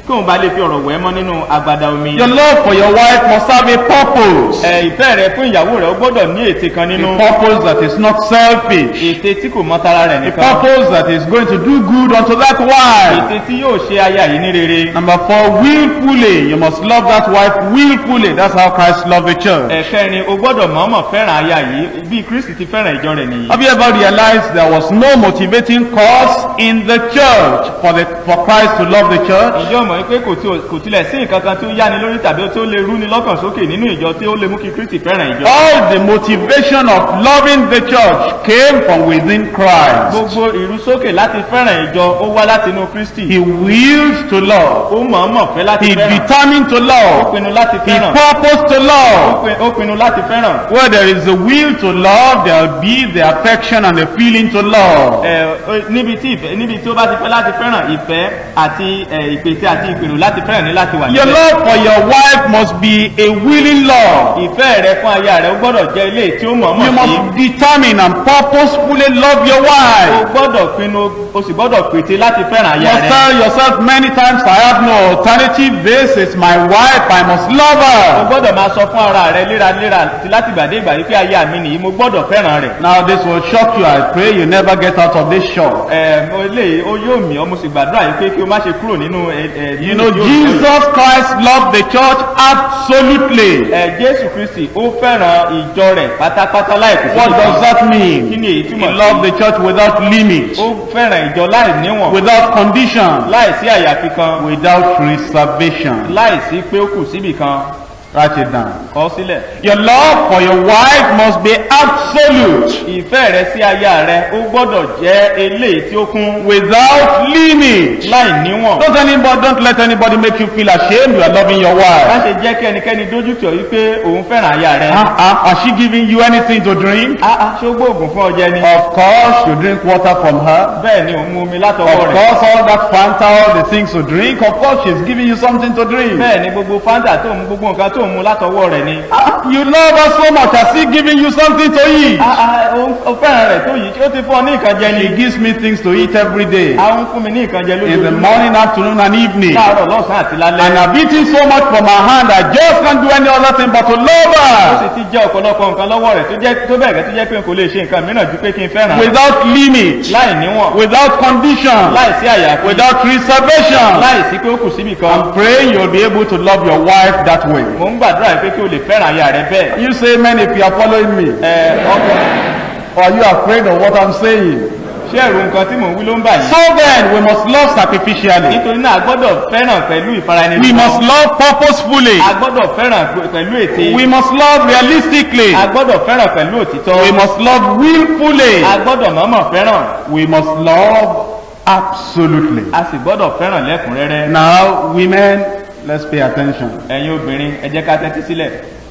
kí òun bá lè fi ọ̀rọ̀ wẹ̀ mọ́ nínú agbada omi. Your love for your wife must have a purpose. ẹ ìfẹ́ rẹ fún ìyàwó rẹ ó gbọ́dọ̀ ní ète kan nínú. A purpose that is not selfish. ète tí kò mọ tara rẹ̀ A nìkan. purpose that is going to do good unto that wife. ète tí yóò ṣe aya yìí ní rere. Number four, willfully. You must love that wife willfully. That's how Christ loved the church. ẹ̀kẹrin o gbọ́dọ̀ mọ̀ọ́mọ̀ fẹ́ràn aya yìí bí Kristi ti fẹ́ràn ìjọ rẹ̀ nìyí. Have you ever realized there was no motivating cause in the church for the for Christ to love the church? ìjọ mọ̀ pé kò tí kò tilẹ̀ sí nǹkan kan tó yáni lórí tàbí tó lè rú ni lọ́kàn sókè nínú ìjọ tí ó lè mú kí Kristi fẹ́ràn ìjọ. All the motivation of loving the church came from within Christ. gbogbo ìrúsókè láti fẹ́ràn ìjọ ó wá láti inú Kristi. He willed to love. ó mọ̀ọ́mọ̀ fẹ́ láti He fẹ́ràn. determined to ó love. pinnu láti He fẹ́ràn. purposed to ó love. pin- ó pinnu láti fẹ́ràn. Where there is a will to love, there will be the affection and the feeling to love. ẹ ó- níbi tí ìfẹ́ níbi tí ó bá ti fẹ́ láti fẹ́ràn ìfẹ́ àti ẹ, ìpèsè àti ìpinnu láti fẹ́ràn ní láti wà Your níbẹ̀. love for your wife must be a willing love. ìfẹ́ rẹ fún aya rẹ ó gbọ́dọ̀ jẹ́ ilé tí ó mọ̀ọ́mọ̀ You sí. must determine and purposefully love your o wife. gbọ́dọ̀ pinnu o sì gbọ́dọ̀ pète láti fẹ́ràn You aya must rẹ. tell yourself many times, I have no alternative. This is my wife. I must love o her. gbọ́dọ̀ máa sọ fún ara rẹ léraléra àti láti gbàdé ìgbà yìí pé aya mi nìyí mo gbọ́dọ̀ fẹ́ràn rẹ̀. Now this will shock you. I pray you never get out of this shock. ẹ mo lè ó yóò mì ọ́ mo sì gbàdúrà yìí pé kí o má ṣe kúrò nínú ẹ ẹ You know, nínú yóò- Jesus Christ loved the church absolutely. ẹ Jésù Kristi ó fẹ́ràn ìjọ rẹ̀ pátápátá láìkú sí What ìkan. does that Kí mean? ni èyí He túmọ̀ sí? loved the church without limit, ó fẹ́ràn ìjọ láì níwọ̀n, without condition, láì sí àyàfi kan, without reservation. láì sí pé ó kù síbì kan. Write it down. Kọ sílẹ̀. Your love for your wife must be absolute, Ìfẹ́ rẹ sí aya rẹ ó gbọ́dọ̀ jẹ́ eléyìí tí ó kún without limit. láì níwọ̀n. Don't anybody, don't let anybody make you feel ashamed you are loving your Má wife. ṣe jẹ́ kí ẹnikẹ́ni dójú tì ọ́ wípé òun fẹ́ràn aya rẹ. Ah, ah, has she giving you anything to drink? Ah ah, ṣé ó gbóògùn fún ọjẹ ni? Of course, you drink water from her. Bẹ́ẹ̀ ni òun mu omi Of látọwọ́ rẹ̀. course, all that Fanta, all the things to drink. Of course, she's giving you something to drink. Bẹ́ẹ̀ ni gbogbo Fanta tó ń mu gbogbo nǹkan tó ń mu látọwọ́ rẹ̀ ni. Ah, you love her so much. Has she giving you something to eat? Ah ah, ó- ó fẹ́ràn rẹ̀ tó yìí ó ti fún ọ ní nǹkan jẹ ni. She gives me things to eat every day, A ń fún mi ní nǹkan jẹ in the lójoojúmọ́. morning, afternoon, and evening. Láàárọ̀ lọ́sàn-án àti lálẹ́. And I've eaten so much from her hand, I just can't do any other thing but to love Ó her sì ti jẹ́ ọ̀pọ̀lọpọ̀ nǹkan lọ́wọ́ rẹ̀ tó jẹ́ tó bẹ́ẹ̀ gẹ́ tó jẹ́ pé n kò lè ṣe nǹkan mìíràn ju pé kí n fẹ́ràn rẹ̀. without limit, Láì níwọ̀n, without condition, láì sí àyàfi, without reservation. láì sí pé ó kù síbì kan. I'm praying you'll be able to love your wife that way. Mo ń gbàdúrà yìí pé kí o lè fẹ́ràn aya rẹ bẹ́ẹ̀. You say amen if you are following me. Ẹ ọkọ Or are you afraid of what I'm saying? ṣé ẹ̀rù nǹkan tí mò ń wí ló ń bà yín? So then, we must love sacrificially. Nítorí náà a gbọ́dọ̀ fẹ́ràn pẹ̀lú We ìfaraẹnilẹ́nuwò. must love purposefully. A gbọ́dọ̀ fẹ́ràn pẹ̀lú ète. We must love realistically. A gbọ́dọ̀ fẹ́ràn pẹ̀lú òtítọ́. We must love willfully. A gbọ́dọ̀ mọ̀ọ́mọ̀ fẹ́ràn. We must love absolutely. A sì gbọ́dọ̀ fẹ́ràn lẹ́kùnrẹ́rẹ́. Now, women, let's pay attention. Ẹ̀yin obìnrin ẹ jẹ́ ká tẹ́tí sílẹ̀.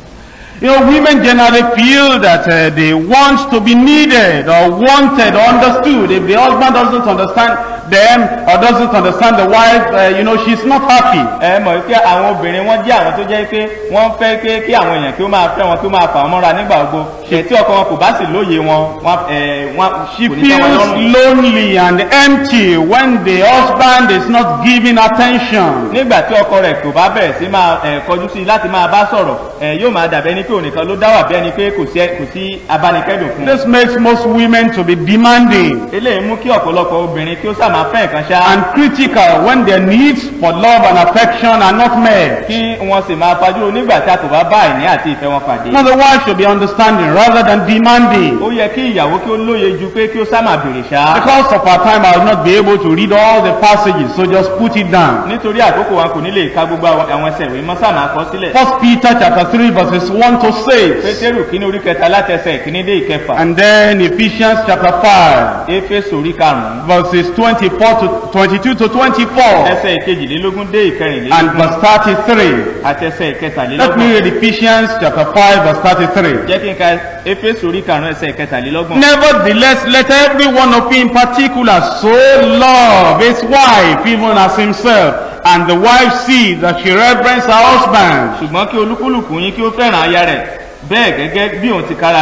You know, women generally feel that uh, they want to be needed or wanted or understood. If the husband doesn't understand them or doesn't understand the wife, uh, you know, she's not happy. Ẹ mọ̀ pé àwọn obìnrin wọ́n jẹ́ àwọn tó jẹ́ pé wọ́n fẹ́ pé kí àwọn èèyàn kí ó máa fẹ́ wọn kí ó máa fà wọ́n mọ́ra nígbà gbogbo. Ṣé tí ọkọ wọn kò bá sì lóye wọn, wọ́n ẹ̀ wọ́n She kò ní tẹ́ wọn feels lọ́rùn. lonely and empty when the husband is not giving attention. Nígbà tí ọkọ rẹ̀ kò bá bẹ̀rẹ̀ sí máa ẹ̀ kọjú sí i láti máa bá sọ̀rọ̀, ẹ̀ yóò máa dàbẹ́ ní pé òun nìkan ló dá wà bí ẹni pé kò sí kò sí abánikẹ́dùn fún un. This makes most women to be demanding Eléyìí mú kí ọ̀pọ̀lọpọ̀ obìnrin kí ó sá máa fẹ́ nǹkan ṣá. and critical when their needs for love and affection are not met. Kí wọ́n sì máa fajúro nígbà tí a kò bá bá àìní àti ìfẹ́ wọn pàdé. Now the wife should be understanding rather than demanding. Ó yẹ kí ìyàwó kí ó lóye ju pé kí ó sá máa bèrè ṣá. Because of our time, I will not be able to read all the passages, so just put it down. Nítorí àkókò wa kò ní lè ka gbogbo àwọn ẹsẹ̀ ìwé mọ́ sá máa kọ sílẹ̀. First Peter chapter three verses one to six, Pétérù kíní orí kẹta láti ẹsẹ̀ ìkíní dé ìkẹfà. and then Ephesians chapter five Éfésù orí karùn-ún. verses twenty-four to twenty-two to twenty-four, Ẹsẹ̀ ìkejìlélógún dé and ìkẹrìnlélógún. verse thirty-three. Àti ẹsẹ̀ Let me ìkẹtàlélógún. read Ephesians chapter five verse thirty-three. Jẹ́ kí n ka Éfésù orí karùn-ún ẹsẹ̀ ìkẹtàlélógún. Nevertheless, let every one of you in particular so love his wife even as himself, and the wife see that she reverence her husband. Ṣùgbọ́n kí olúkúlùkù yín kí ó fẹ́ràn aya rẹ̀ bẹ́ẹ̀ gẹ́gẹ́ bí òun ti kára rẹ̀.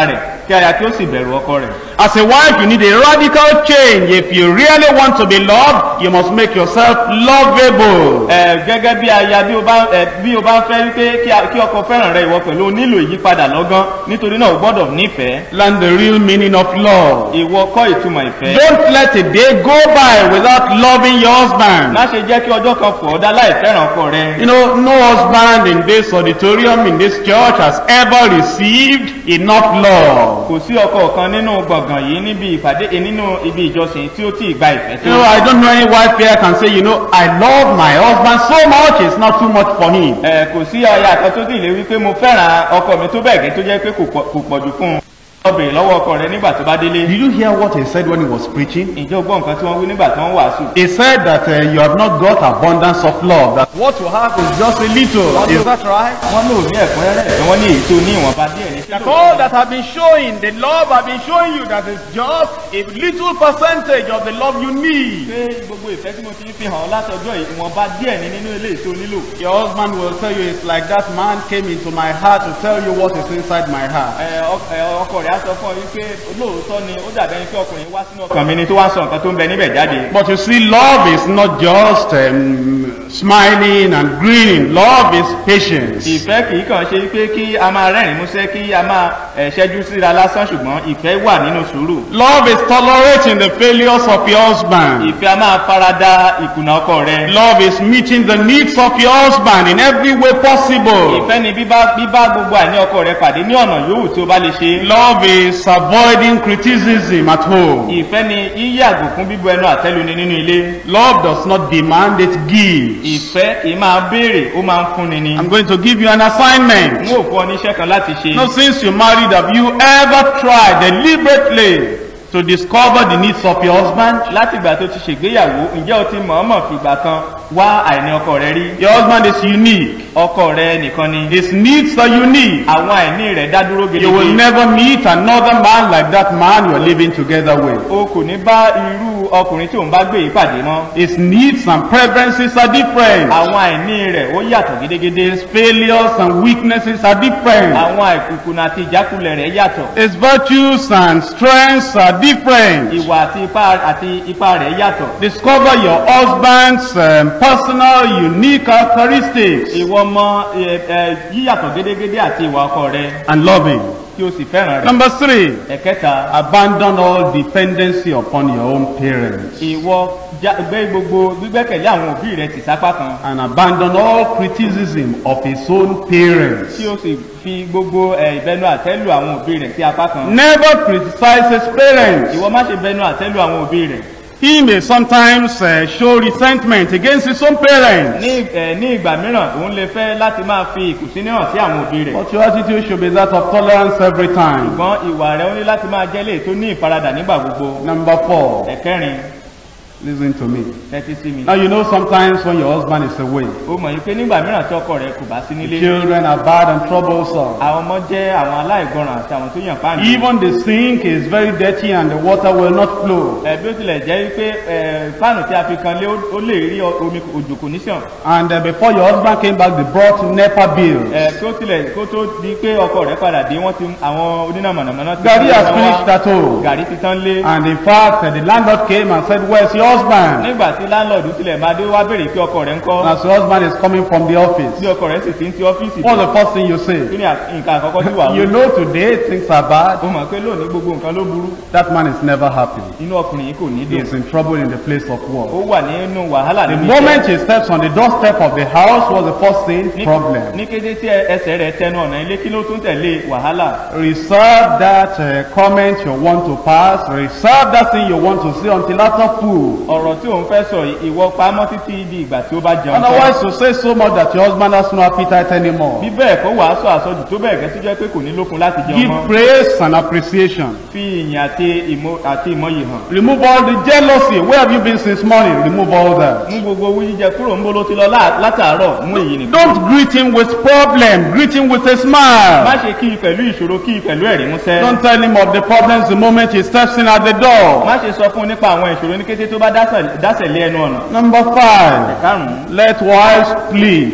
kí aya kí ó sì bẹ̀rù ọkọ rẹ̀. As a wife, you need a radical change. If you really want to be loved, you must make yourself lovable. ẹ gẹ́gẹ́ bí aya bí o bá ẹ bí o bá fẹ́ wípé kí a- kí ọkọ fẹ́ràn rẹ ìwọ pẹ̀lú o nílò ìyípadà lọ́gán nítorí náà o gbọ́dọ̀ nífẹ̀ẹ́. Learn the real meaning of love. ìwọ kọ́ ìtumọ̀ ìfẹ́. Don't let a day go by without loving your husband. má ṣe jẹ́ kí ọjọ́ kan fò ọ́ dá láì fẹ́ràn ọkọ rẹ. You know, no husband in this auditorium, in this church, has ever received enough love. kò sí ọkọ kan nínú gbọ̀ngàn yìí níbi ìpàdé nínú ibi ìjọsìn tí ó ti gba ìfẹ́ You know, tó. I don't know any wife here can say, you know, I love my husband so much, it's not too much for him. ẹ kò sí aya kan tó sì lè wí pé mo fẹ́ràn ọkọ mi tó bẹ́ẹ̀ gẹ́ tó jẹ́ pé kò pọ̀- kò pọ̀jù fún un. lọ bèrè lọ́wọ́ ọkọ rẹ nígbà tó bá délé. Did you hear what he said when he was preaching? ǹjẹ́ o gbọ́ nǹkan tí wọ́n wí nígbà tí wọ́n wàásù. He said that uh, you have not got abundance of love, that what you have is just a little. Is that right? wọ́n lò ní ẹ̀kúnrẹ́rẹ́ ìfẹ́ wọ́n ní èyí tó ní ìwọ̀nba díẹ̀ ní That all that I've been showing, the love I've been showing you, that is just a little percentage of the love you need. pé gbogbo ìfẹ́ tí mo ti ń fi hàn ọ́ látọjọ́ yìí ìwọ̀nba díẹ̀ ní nínú ilé tó nílò. Your husband will tell you it's like that man came into my heart to tell you what is inside my heart. Ẹ, ọk- ẹ, ọkọ rẹ̀ á sọ fún ọ wípé olóòótọ́ ni ó dàbẹ́ ní pé ọkùnrin wá sínú ọkàn mi ni tó wá sọ nǹkan tó ń bẹ níbẹ̀ jáde. But you see, love is not just um, smiling and grinning. Love is patience. ìfẹ́ kì í kàn ṣe pé kí a máa rẹ́rìn músẹ́ kí a máa ẹ̀, ṣẹ́jú síra lásán ṣùgbọ́n ìfẹ́ wà nínú sùúrù. Love is tolerating the failures of your husband. ìfẹ́ a máa farada ìkùnà ọkọ rẹ. Love is meeting the needs of your husband in every way possible. ìfẹ́ ni bíbá bíbá gbogbo àní ọkọ rẹ pàdé ní ọ̀nà yòówù tí ó bá lè ṣe. Love is avoiding criticism at home. ìfẹ́ ni yíyàgò fún bíbu ẹnu àtẹ́luni nínú ilé. Love does not demand, it gives. ìfẹ́ ì máa béèrè ó máa ń fúnni ni. I'm going to give you an assignment. n ó fún ọ níṣẹ́ kan láti ṣe. Now, since you married, have you ever tried deliberately to discover the needs of your husband? láti ìgbà tó ti ṣègbéyàwó ǹjẹ́ o ti mọ̀ọ́mọ̀ fìgbà kan wá àìní ọkọ rẹ rí. Your husband is unique. ọkọ rẹ nìkan ni. His needs are unique. àwọn àìní rẹ̀ dá dúró You will gidigidi. never meet another man like that man you're living together with. o kò ní bá irú ọkùnrin tí òun bá gbé ìpàdé mọ́. His needs and preferences are different. àwọn àìní rẹ̀ ó yàtọ̀ gédégédé. His failures and weaknesses are different. àwọn àìkùkùnà àti ìjákulẹ̀ rẹ̀ yàtọ̀. His virtues and strengths are different. ìwà àti ipá àti ipá rẹ̀ yàtọ̀. Discover your husband's um, personal, unique characteristics ìwọ mọ ẹ, ẹ, yíyàtọ̀ gédégédé àti ìwà ọkọ rẹ and love him. kí o sì fẹ́ràn rẹ̀. Number three, ẹ̀kẹta abandon all dependency upon your own parents ìwọ já- gbé gbogbo gbígbẹ́kẹ̀lé àwọn òbí rẹ̀ tì sápá kan. and abandon all criticism of his own parents. tí o sì fi gbogbo ẹ, ìbẹnu àtẹ́lù àwọn òbí rẹ̀ sí apá kan. Never criticize his parents. ìwọ má ṣe bẹnu àtẹ́lù àwọn òbí rẹ̀. He may sometimes uh, show resentment against his own parents. ní ẹ, ní ìgbà mìíràn òun lè fẹ́ láti máa fi ìkùnsínú hàn sí àwọn òbí rẹ̀. But your attitude should be that of tolerance every time. ṣùgbọ́n ìwà rẹ̀ ó ní láti máa jẹ́ lè tó ní ìfaradà nígbà gbogbo. Number four, ẹ̀kẹrin listen to me. tẹ́tí sí mi. Now you know sometimes when your husband is away, ó mọ̀ yìí pé nígbà mìíràn tí ọkọ rẹ̀ kò bá sí nílé. children are bad and troublesome. àwọn ọmọ jẹ́ àwọn aláìgbọràn àti àwọn tó yàn páàní. Even the sink is very dirty and the water will not flow. ẹ bí ó tilẹ̀ jẹ́ wípé ẹ páànù tí a fi kan lé ó- ó lè rí ọ- omi òjò kò ní sàn. And uh, before your husband came back, they brought NEPA bills. ẹ kí ó tilẹ̀ kó tó di pé ọkọ rẹ̀ padà dé wọ́n ti àwọn oníná mọ̀nàmọ́ná ti Gary has wọ́n wá. finished at home. gàrí ti tán lé. And in fact, uh, the landlord came and said, "Where's your husband?" nígbà tí láńlọ́ọ̀dù tilẹ̀ máa dé wá béèrè pé ọkọ rẹ̀ ń kọ́. As your husband is coming from the office, bí ọkọ rẹ̀ sì ti ń ti ọ́fíìsì. what's the first thing you kí say? ni à- nǹkan àkọ́kọ́ tí wà You wú. know today things are bad. ó mọ̀ pé lónìí gbogbo nǹkan ló burú. That man is never happy. inú ọkùnrin yìí kò ní He dùn. is in trouble in the place of ó work. wà nínú wàhálà The níbi moment he steps on the doorstep of the house, what's the first thing? Ní- Problem. ní kété tí ẹ- ẹsẹ̀ rẹ̀ tẹnu ọ̀nà ilé kí ló tún tẹ̀lé wàhálà. Reserve that uh, comment you want to pass. Reserve that thing you want to say until after food. ọ̀rọ̀ tí òun fẹ́ sọ yìí, ìwọ pamọ́ títí di ìgbà tí ó bá jẹun tán. Otherwise, you say so much that your husband has no appetite anymore. bí bẹ́ẹ̀ kó wàásù àsọjù tó bẹ́ẹ̀ gẹ́ tó jẹ́ pé kò ní lókun láti jẹun Give mọ́. praise and appreciation. fi ìyìn àti ìmọ̀ àti ìmọ̀yì hàn. Remove all the jealousy. Where have you been since morning? Remove all that. mú gbogbo owó jíjẹ kúrò ń bó ló ti lọ lá- látàárọ̀ mú èyí nìkan. Don't greet him with problem. Greet him with a má smile. ṣe kí i pẹ̀lú ìṣòro kí i pẹ̀lú ẹ̀rí músẹ́. Don't tell him of the problems the moment he steps in at the door. má ṣe sọ fún un nípa àwọn ìṣòro ní kété tó bá dásẹ̀ dásẹ̀ lé ẹnu ọ̀nà. Number five. karùn-ún Let wives please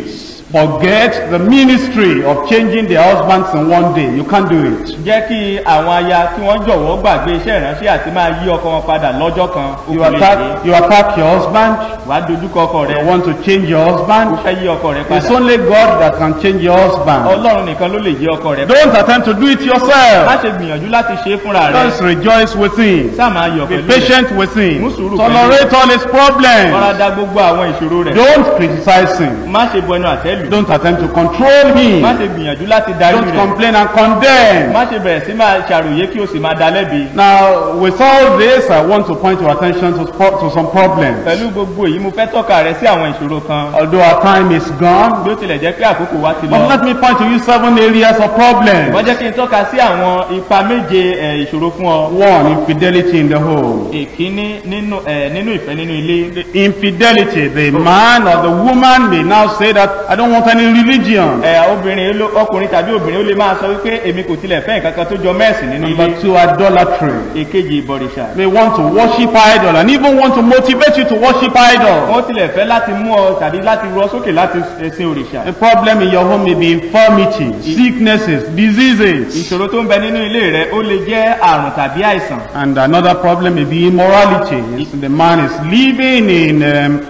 forget the ministry of changing their husbands in one day. You can't do it. Jẹ́ kí àwọn aya kí wọ́n jọ̀wọ́ gbàgbé iṣẹ́ ìránṣẹ́ àti máa yí ọkọ wọn padà lọ́jọ́ kan. You attack, you attack your husband. Wàá dojúkọ ọkọ rẹ. You want to change your husband. Ó fẹ́ yí ọkọ rẹ padà. It's only God that can change your husband. Ọlọ́run nìkan ló lè yí ọkọ rẹ. Don't attempt to do it Má yourself. ṣe gbìyànjú láti ṣe é fúnra rẹ. Just rejoice with him. Sáà máa yọ̀ Be pẹ̀lú rẹ̀. patient with him. Mú sùúrù pẹ̀lú. Tolerate all his problems. Rọra dá gbogbo àwọn ìṣòro rẹ̀. Don't criticize him. Má ṣe bu ẹnu àtẹ́ lù. Don't attempt to control him. Má ṣe gbìyànjú láti darí Don't rẹ̀. complain and condemn. Má ṣe bẹ̀rẹ̀ sí máa ṣàròyé kí o sì máa dá lẹ́bi. Now, with all this, I want to point your attention to, spo- to some problems. Pẹ̀lú gbogbo èyí mo fẹ́ tọ́ka rẹ sí àwọn ìṣòro kan. Although our time is gone, Bí ó tilẹ̀ jẹ́ pé àkókò wa ti but lọ. let me point to you seven areas of problems. Wọ́n jẹ́ kí n tọ́ka sí àwọn ipa méje ẹ̀, ìṣòro fún ọ. One, infidelity in the home. Èkíní nínú ẹ̀, nínú ìfẹ́ nínú ilé. Infidelity, the man or the woman may now say that I don't want any religion. Ẹ̀, obìnrin ló- ọkùnrin tàbí obìnrin ó lè máa sọ wípé èmi kò tilẹ̀ fẹ́ nǹkan kan tó jọ mẹ́sìn nínú ilé. Number two, idolatry. Èkejì ìbọ̀rìṣà. They want to worship idol and even want to motivate you to worship idol. Wọ́n tilẹ̀ fẹ́ láti mú ọ tàbí láti rọ sókè láti sin òrìṣà. The problem in your home may be infirmity, sicknesses, diseases. Ìṣòro tó ń bẹ nínú ilé rẹ ó lè jẹ́ àrùn tàbí àìsàn. And another problem may be immorality. It's the man is living in um,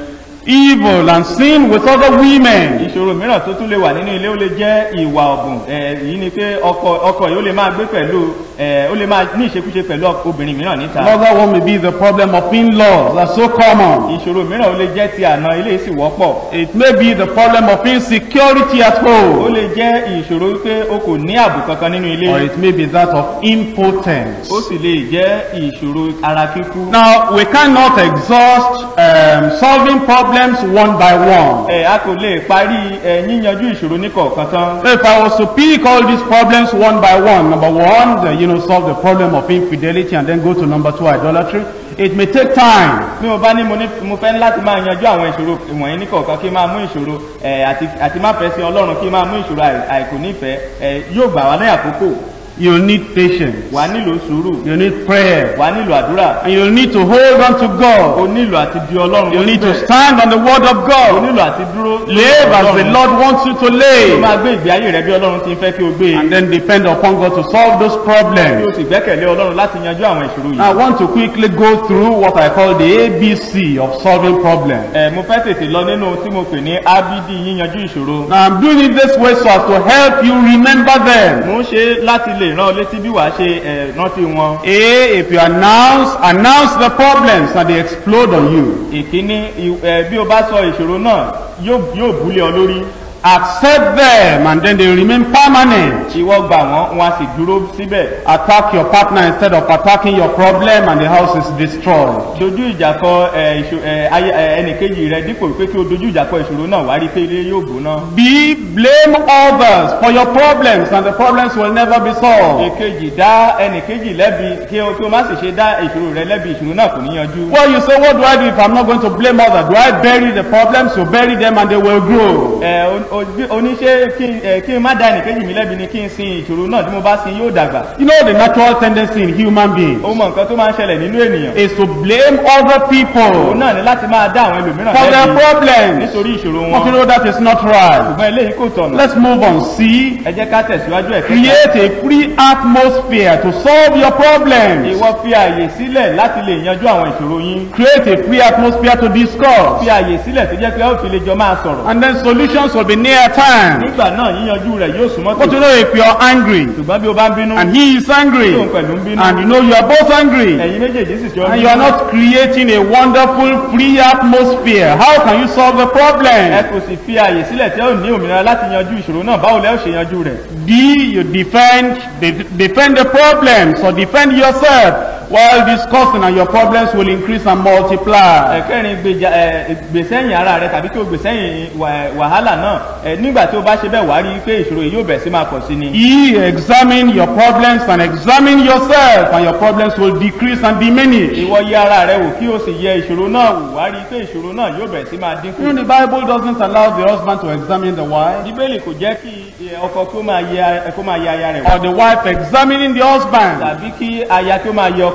evil and sin with other women. Ìṣòro mìíràn tó tún lè wà nínú ilé ó lè jẹ́ ìwà ọ̀bùn. Ẹ̀, èyí ni pé ọkọ ọkọ yìí ó lè máa gbé pẹ̀lú ẹ̀, ó lè máa ní ìṣekúṣe pẹ̀lú obìnrin mìíràn níta. Another one may be the problem of in-laws. That's so common. Ìṣòro mìíràn ó lè jẹ́ ti àna ilé sì wọ́pọ̀. It may be the problem of insecurity at Ó home. lè jẹ́ ìṣòro wípé o kò ní ààbò kankan nínú ilé. Or it may be that of impotence. Ó sì lè jẹ́ ìṣòro ara kíkú. Now, we cannot exhaust um, solving problems one by one. Ẹ̀, a kò lè parí ẹ̀, yíyanjú ìṣòro ní kọ̀ọ̀kan tán. If I was to pick all these problems one by one, number one, the, you know, solve the problem of infidelity and then go to number two, idolatry, it may take time. Bí mo bá ní mo ní mo fẹ́ láti máa yanjú àwọn ìṣòro wọ̀nyí ní kọ̀ọ̀kan kí n máa mú ìṣòro ẹ̀, àti àti má fẹ́ sí Ọlọ́run kí n máa mú ìṣòro àì- àìkò nífẹ̀ẹ́ ẹ̀, yóò gbà wá ní àkókò. You need patience. Wà á nílò sùúrù. You need prayer. Wà á nílò àdúrà. And you need to hold on to O God. nílò àti di Ọlọ́run. You need to síbẹ̀. stand on the word of O God. nílò àti dúró. lórí Live as the Ọlọ́run. Lord wants you to O live. máa gbé ìgbé ayé rẹ bí Ọlọ́run ti ń fẹ́ kí o gbé. And then depend upon God to solve those Kí o problems. sì gbẹ́kẹ̀lé Ọlọ́run láti yanjú àwọn ìṣòro Now, I yìí. want to quickly go through what I call the A B C of solving problems. Ẹ̀, mo fẹ́ tètè lọ nínú tí mo pè ní A B D yíyanjú ìṣòro. Now, I'm doing it this way so as to help you remember them. Mo ń ṣe láti lè rán ọ létí bí wàá ṣe ẹ̀, rántí wọn. A, if you announce, announce the problems and they explode on you. Ìkíní ì- ẹ̀, bí o bá sọ ìṣòro náà yóò yóò búlé ọ lórí. Accept them and then they remain permanent. Ìwọ gbà wọ́n wọn a sì dúró síbẹ̀. Attack your partner instead of attacking your problem and the house is destroyed. Dojú ìjà kọ ẹ̀, ìṣò- ẹ̀, ayé- ẹ̀, ẹnìkejì rẹ dípò pé kí o dojú ìjà kọ ìṣòro náà wá rí pé ilé yóò gbóná. B, blame others for your problems and the problems will never be solved. Èkejì dá ẹnìkejì lẹ́bi kí o kí o má sì ṣe dá ìṣòro rẹ lẹ́bi ìṣòro náà kò ní yanjú. Well, you say, what do I do if I'm not going to blame others? Do I bury the problems? You bury them and they will grow. Ẹ, o- o- bí- oníṣẹ́ kí n- ẹ, kí n má dá ẹnìkejì mi lẹ́bi ni kí n sin ìṣòro náà tí mo bá sin yóò dàgbà. You know the natural tendency in human beings Ó mọ nǹkan tó máa ń ṣẹlẹ̀ nínú ènìyàn. is to blame other Òun people náà ní láti máa dá àwọn ẹlòmíràn for their lẹ́bi problems. nítorí ìṣòro But you wọn. know that is not right. Ṣùgbọ́n eléyìí kò tọ̀nà. Let's move on. C, Ẹ jẹ́ ká tẹ̀síwájú ẹ̀ kẹta. create a free atmosphere to solve your problems. Ìwọ fi àyè sílẹ̀ láti lè yanjú àwọn ìṣòro yín. Create a free atmosphere to discuss. Fi àyè sílẹ̀ tó jẹ́ pé ó fi lè jọ máa sọ̀rọ̀. And then solutions will be near at hand. Nígbà náà yíyanjú rẹ̀ yóò súnmọ́ But you tòsí. know, if you're angry Ṣùgbọ́n bí o bá ń bínú, and he is angry tóun pẹ̀lú ń bínú, and you know you are both angry ẹ̀yin méjèèjì sì jọ ń and you are bínú. not creating a wonderful free atmosphere, how can you solve the Ẹ problem? kò sì fi àyè sílẹ̀ tí ó ní òmìnira láti yanjú ìṣòro náà. Báwo lẹ́ ó ṣe yanjú rẹ̀? D, you defend, de- defend the problems or defend yourself while discussing and your problems will increase and multiply. Ẹ̀kẹ́rin gbèjà ẹ̀ gbèsẹ́yìn ara rẹ̀ tàbí kí o gbèsẹ́yìn wà- wàhálà náà. Ẹ̀ nígbà tí o bá ṣe bẹ́ẹ̀ wá rí i pé ìṣòro yìí yóò bẹ̀ sí máa pọ̀ sí ni. E, examine your problems and examine yourself and your problems will decrease and diminish. Ìwọ yẹ ara rẹ wò kí o sì yẹ ìṣòro náà wò wá rí i pé ìṣòro náà yóò bẹ̀ sí máa dínkù. You know, the Bible doesn't allow the husband to examine the wife Bíbélì kò jẹ́ kí ẹ, ọkọ kí ó máa yẹ kó máa yẹ aya rẹ̀ wò or the wife examining the husband. tàbí kí aya kí ó máa yẹ ọkọ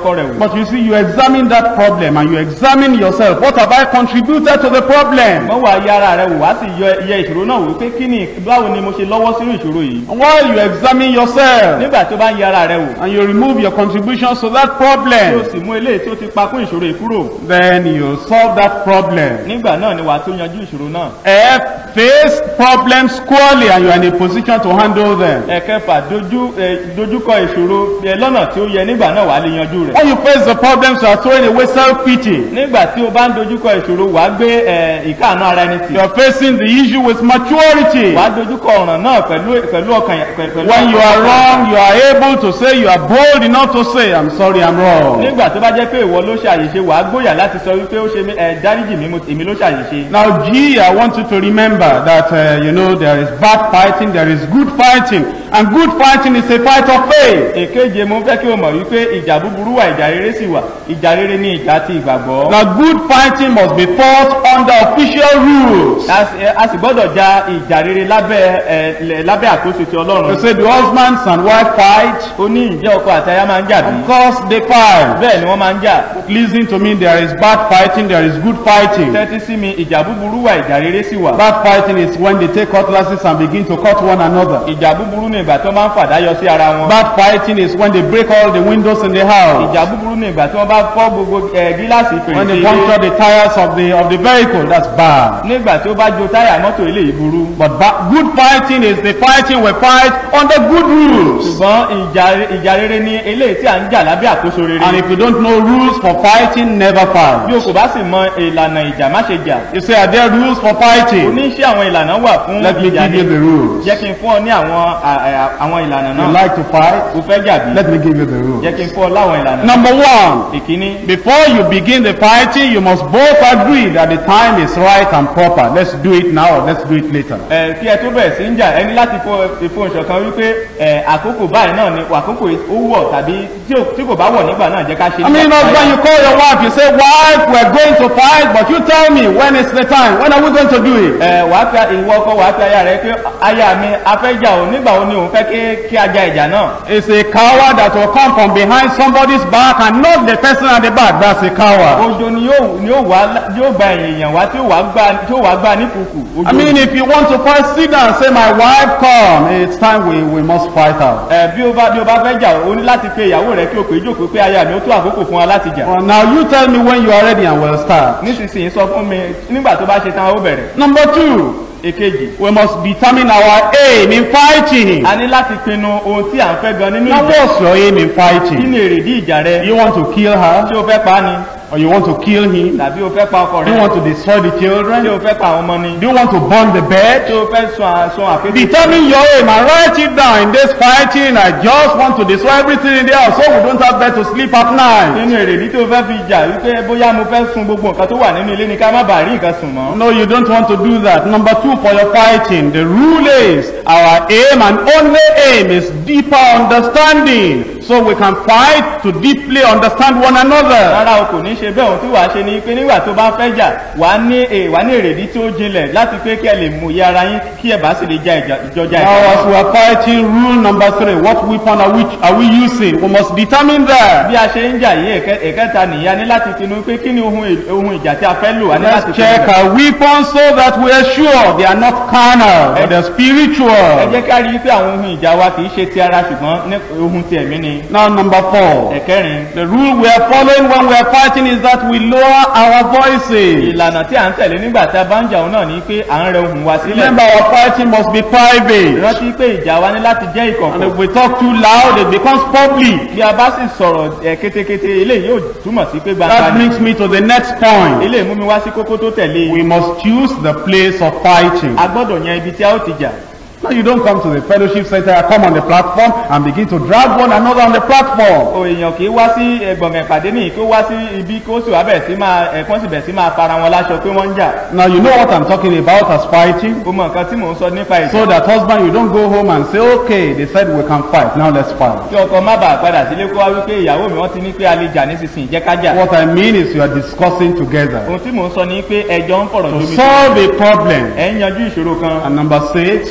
ọkọ rẹ̀ wò. But you see, you examine that problem and you examine yourself. What have I contributed to the problem? wọ́n wá yẹ ara rẹ̀ wò wá sì yọ iye ìṣòro náà wò pé kí ni báwo ni mo ṣe lọ́wọ́ sínú ìṣòro yìí. While you examine yourself nígbà tó bá ń yẹ ara rẹ̀ wò. and you remove your contributions to that tí o problem, sì mú eléyìí tó ti pa kún ìṣòro yìí kúrò. then you solve that problem. nígbà náà ni wàá tó yanjú ìṣòro náà. F, face problems squarely and you are in a position to handle them. ẹ̀kẹfà dojú ẹ, dojúkọ ìṣòro ẹ, lọ́nà tí ó yẹ nígbà náà wàá lè yanjú rẹ̀. When you face the problems, you are throwing away self-pity. nígbà tí o bá ń dojúkọ ìṣòro wàá gbé ẹ, ìkáàánú ara ẹni tì. You are facing the issue with maturity. wàá dojúkọ ọ̀ràn náà pẹ̀lú pẹ̀lú ọkàn pẹ̀lú. When you are wrong, you are able to say, you are bold enough to say, I'm sorry, I'm wrong. nígbà tó bá jẹ́ pé ìwọ ló ṣàyèṣe wàá gbóyà láti sọ wípé ó ṣe mí ẹ dáríjì mí mo èmi ló ṣàyèṣe. Now, G, I want you to remember that, uh, you know, there is bad fighting, there is good fighting. And good fighting is a fight of faith. èkéje mo fẹ́ kí o mọ̀ wípé ìjà búburú wà ìjà rere sì wà ìjà rere ní ìjà ti ìgbàgbọ́. Now, good fighting must be fought under official rules. a sì- a sì gbọ́dọ̀ ja ìjà rere lábẹ́ ẹ, lẹ- lábẹ́ àkóso ti You ọlọ́run. say the husbands and wife fight. ó ní ìjẹ́ ọkọ àti aya máa ń jà bí. Of course, they fight. bẹ́ẹ̀ ni wọ́n máa ń jà. Listen to me, there is bad fighting, there is good fighting. tẹ́tí sí mi ìjà búburú wà ìjà rere sì wà. Bad fighting is when they take cutlasses and begin to cut one another. ìjà búburú ní ìgbà tí wọ́n máa ń fàdáyọ sí ara wọn. Bad fighting is when they break all the windows in the house. ìjà búburú ní ìgbà tí wọ́n bá fọ́ gbogbo ẹ, gíláàsì When they fèrèsé puncture ilé. the tires of the of the vehicle, that's bad. nígbà tí ó bá jo táyà mọ́tò eléyìí burú. But ba- good fighting is the fighting we fight under good rules. ṣùgbọ́n ìjà ìjà rere ni eléyìí tí à ń jà lábẹ́ àkóso rere. And if you don't know rules for fighting, never bí o fight. kò bá sì mọ ìlànà ìjà má ṣe jà. You say, are there rules for fighting? oníṣẹ́ àwọn ìlànà wà fún Let me ìjà give ni. you the rules. jẹ́ kí n fún ọ ní àwọn à- à- àwọn ìlànà You náà. like to fight? o fẹ́ jà bí. Let me give you the jẹ́ rules. kí n fún ọ láwọn ìlànà. Number one, ìkíní. before you begin the fighting, you must both agree that the time is right and proper. Let's do it now or let's do it later. ẹ kí ẹ tó bẹ̀rẹ̀ sí ń jà ẹni láti fo ìfohùn ṣọ̀kan wípé ẹ àkókò báyìí náà ni àkókò ó wọ̀ tàbí tí ò- tí kò bá wọ̀ nígbà náà jẹ́ ká ṣe. I mean, not when you call your wife, you say, wife, we're going to fight, but you tell me when is the time. When are we going to do it? ẹ wàá fi ìwọ ọkọ wàá fi aya rẹ pé aya mi afẹ́jà ò nígbà wo ni òun fẹ́ kí kí a ja ìjà náà. It's a coward that will come from behind somebody's back and knock the person at the back. That's a coward. ojo ni yóò ni yóò wá yóò gba èèyàn wá tí yóò wá gbá tí yóò wá gbá ní kùkù. I mean, if you want to fight, sit down and say, my wife, come. It's time we, we must fight out. ẹ bí o bá bí o bá fẹ́ jà o ní láti pe ìyàwó rẹ kí o pè é jókòó pé aya mi ó tó àkókò fún wa láti jà. Well, now you tell me when you are ready and we'll start. nísinsìnyí sọ fún mi nígbà tó bá ṣe tán ó bẹ̀rẹ̀. Number two, èkejì. we must determine our aim in fighting. a ní láti pinnu ohun tí à ń fẹ́ gan nínú Now, ìjà. what's your aim in kí fighting? ni èrèdí ìjà rẹ. You want to kill her ṣé o fẹ́ pa á ni or you want to kill him? tàbí o fẹ́ pa ọkọ Do you rẹ. want to destroy the ṣé o children? fẹ́ pa àwọn ọmọ ni. Do you want to burn the ṣé bed? o fẹ́ sun à- sun àkété. Determine your aim and write it down. In this fighting, I just want to destroy everything in the house so we don't have bed to sleep at night. nínú èrèdí tí o fẹ́ fi jà wípé bóyá mo fẹ́ sun gbogbo nǹkan tó wà nínú ilé ni ká má bàa rí nǹkan sùn mọ́. No, you don't want to do that. Number two, for your fighting, the rule is our aim and only aim is deeper understanding so we can fight to deeply understand one another. rárá o kò ní ṣe bẹ́ẹ̀ ohun tí wàá ṣe ni pé nígbà tó bá fẹ́ jà wàá ní è- wàá ní èrèdí tí ó jinlẹ̀ láti pé kí ẹ lè mú iye ara yín kí ẹ bá sì lè ja ìjà ìjọjà Now, ìjà. as we are fighting, rule number three, what weapon are we, are we using? We must determine that. bí a ṣe ń jà yìí ẹ̀kẹ́- ẹ̀kẹta nìyá ní láti pinnu pé kí ni ohun è- ohun ìjà tí a fẹ́ lò a ní láti Let's check pinnu. our weapons so that we are sure they are not carnal, but they are ẹ spiritual. jẹ́ ká rí i pé àwọn ohun ìjà wa kì í ṣe ti ara ṣùgbọ́n ní ohun ti ẹ̀mí ni. Now, number four, ẹ̀kẹrin the rule we are following when we are fighting is that we lower our voices. ìlànà tí à ń tẹ̀lé nígbà tí a bá ń jà òun náà ni pé à ń rẹ ohùn wa sílẹ̀. Remember, our fighting must be private. rántí pé ìjà wa ní láti jẹ́ And ìkọ̀kọ̀. if we talk too loud, it becomes public. bí a bá sì sọ̀rọ̀ ẹ̀ kétékété eléyìí yóò túmọ̀ sí pé gbangba That ni. brings me to the next point. eléyìí mú mi wá sí kókó tó tẹ̀lé. We must choose the place of fighting. a gbọ́dọ̀ yan ibi tí a ó ti jà. Now, you don't come to the fellowship center, come on the platform and begin to drag one another on the platform. o èèyàn kì í wá sí gbọ̀ngàn ìpàdé nìyí kó wá sí ibi kó sì wá bẹ̀ sí máa ẹ̀kọ́ sì bẹ̀ sí máa para wọn láṣọ pé wọ́n ń jà. Now, you know what I'm talking about as fighting? o mọ nǹkan tí mò ń sọ nípa ìjà. So that husband, you don't go home and say, okay, they said we can fight, now let's fight. kí ọkọ má bàa padà sílé kó wá wípé ìyàwó mi wọ́n ti ní pé a lè jà nísinsìnyí jẹ́ ká jà. What I mean is you are discussing together ohun tí mò ń sọ ni pé ẹjọ́ ń fọ̀rọ̀ to lómi. solve a problem. ẹ̀ ń yanjú ìṣòro kan. And number six, ẹ̀kẹfà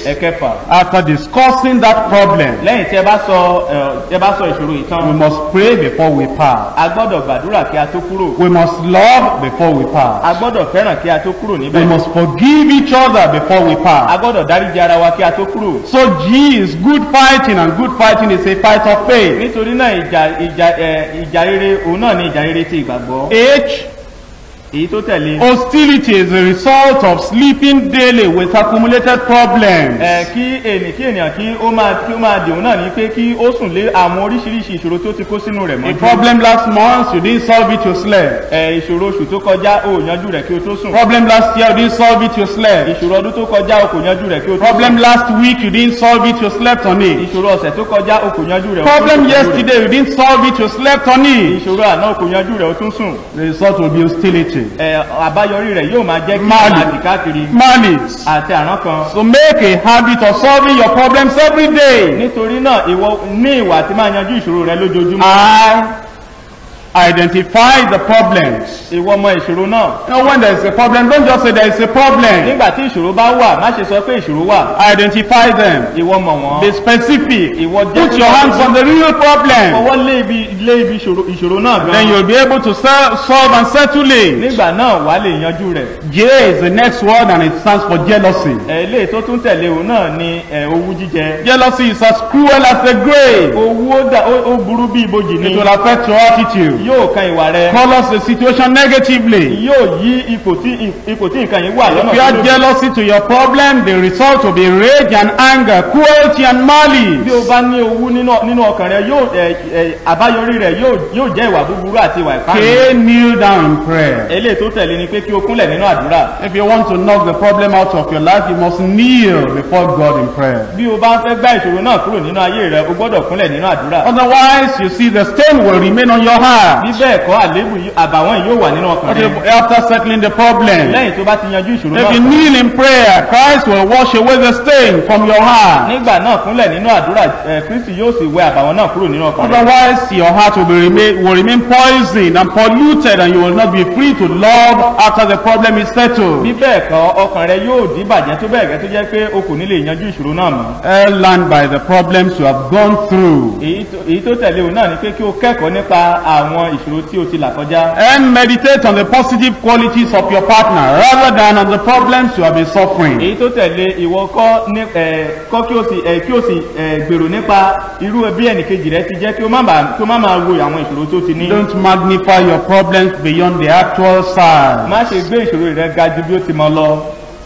ìkẹfà. After discussing that problem, lẹ́yìn tí ẹ bá sọ ẹ bá sọ ìṣòro yìí we tán, must pray before we pass. a gbọ́dọ̀ gbàdúrà kí a tó kúrò. We must love before we a pass. gbọ́dọ̀ fẹ́ràn kí a tó kúrò We níbẹ̀. must forgive each other before we a pass. gbọ́dọ̀ dáríji ara wa kí a tó kúrò. So G is good fighting, and good fighting is a fight of faith. nítorí náà ìjà ìjà ẹ ìjà rere òun náà ni ìjà rere ti ìgbàgbọ́. H, èyí tó tẹ̀lé. hostility is a result of sleeping daily with accumulated problems. ẹ kí ènì kí ènìyàn kí ó máa kí ó máa dìhun náà ni pé kí ó sùn lé àwọn oríṣiríṣi ìṣòro tó ti kó sínú rẹ̀ A mọ́jú. problem last month, you didn't solve it, you slept. ẹ ìṣòro oṣù tó kọjá o ò yanjú rẹ̀ kí o tó sùn. Problem last year, you didn't solve it, you slept. ìṣòro ọdún tó kọjá o kò yanjú rẹ̀ kí o tó Problem sùn. last week, you didn't solve it, you slept on it. ìṣòro ọ̀sẹ̀ tó kọjá o kò yanjú rẹ̀ o tún Problem sùn pẹ̀lú rẹ̀. yesterday, you didn't solve it, you slept on it. ìṣòro àná o kò yanjú rẹ̀ o tún sùn. The result will be hostility, ẹ àbáyọrí rẹ̀ yóò máa jẹ́ kí Mali. o máa dì káàkiri malice. àti àrán kan. So make a habit of solving your problems every day. nítorí náà ìwọ ní ìwà tí máa yanjú ìṣòro rẹ lójoojúmọ́. I identify the problems. ìwọ mọ ìṣòro náà. You know, when there is a problem, don't just say there is a problem. nígbà tí ìṣòro bá wà má ṣe sọ pé ìṣòro wà. Identify them. ìwọ mọ̀ wọ́n. Be specific. ìwọ jẹ́ Put your hands on the real problem. fọwọ́ lé ibi lé ibi ìṣòro ìṣòro náà gan. Then you'll be able to sol- solve and settle it. nígbà náà wàá lè yanjú rẹ̀. J is the next word, and it stands for jealousy. ẹ ilé tó tún tẹ̀lé òun náà ni ẹ owú jíjẹ. Jealousy is as cruel as the grave. owú ó dà ó ó burú bí ibojì It ni. will affect your attitude. yóò kan ìwà rẹ. Colors the situation negatively. yóò yí ipò tí ipò tí nǹkan yìí wà lọ́nà If you add jealousy to your problem, the result will be rage and anger, cruelty and bí o malice. bá ní owú nínú nínú ọkàn rẹ yóò ẹ ẹ àbáyọrí rẹ yóò yóò jẹ́ ìwà búburú àti ìwà ìpánu. Okay, kneel down in prayer. eléyìí tó tẹ̀lé ni pé kí o kúnlẹ̀ nínú àdúrà. If you want to knock the problem out of your life, you must kneel before God in prayer. bí o bá fẹ́ gbá ìṣòro náà kúrò nínú ayé rẹ o gbọ́dọ̀ kúnlẹ̀ nínú àdúrà. Otherwise, you see, the stain will remain on your heart. bí bẹ́ẹ̀ kọ́ àléébù yìí àbàwọ́n yìí yóò wà nínú ọkàn But rẹ. if, after settling the problem, lẹ́yìn tó bá ti yanjú ìṣòro if náà you tán, kneel in prayer, Christ will wash away the stain from your heart. nígbà náà kúnlẹ̀ nínú àdúrà ẹ kristi yóò sì wẹ àbàwọ́n náà kúrò nínú ọkàn rẹ. Otherwise, your heart will, be remain, will remain poisoned and polluted, and you will not be free to love after the problem is bí settled. bẹ́ẹ̀ kọ́ ọkàn rẹ yóò dí bàjẹ́ tó bẹ́ẹ̀ gẹ́ tó jẹ́ pé o kò ní lè yanjú ìṣòro náà mọ́. Uh, learn by the problems you have gone through. èyí tó- èyí tó tẹ̀lé òun náà ni pé kí o kẹ́kọ̀ọ́ nípa àwọn ìṣòro tí o ti là kọjá. And meditate on the positive qualities of your partner rather than on the problems you have been suffering. èyí tó tẹ̀lé ìwọ kọ́ ní ẹ̀ kọ́ kí o sì ẹ̀ kí o sì ẹ̀ gbèrò nípa irú bí ẹnìkejì rẹ ti jẹ́ kí o má bàa kí o má máa wo àwọn ìṣòro tó ti ní. Don't magnify your problems beyond the actual size. má ṣe gbé ìṣòro rẹ ga ju bí ó ti mọ lọ.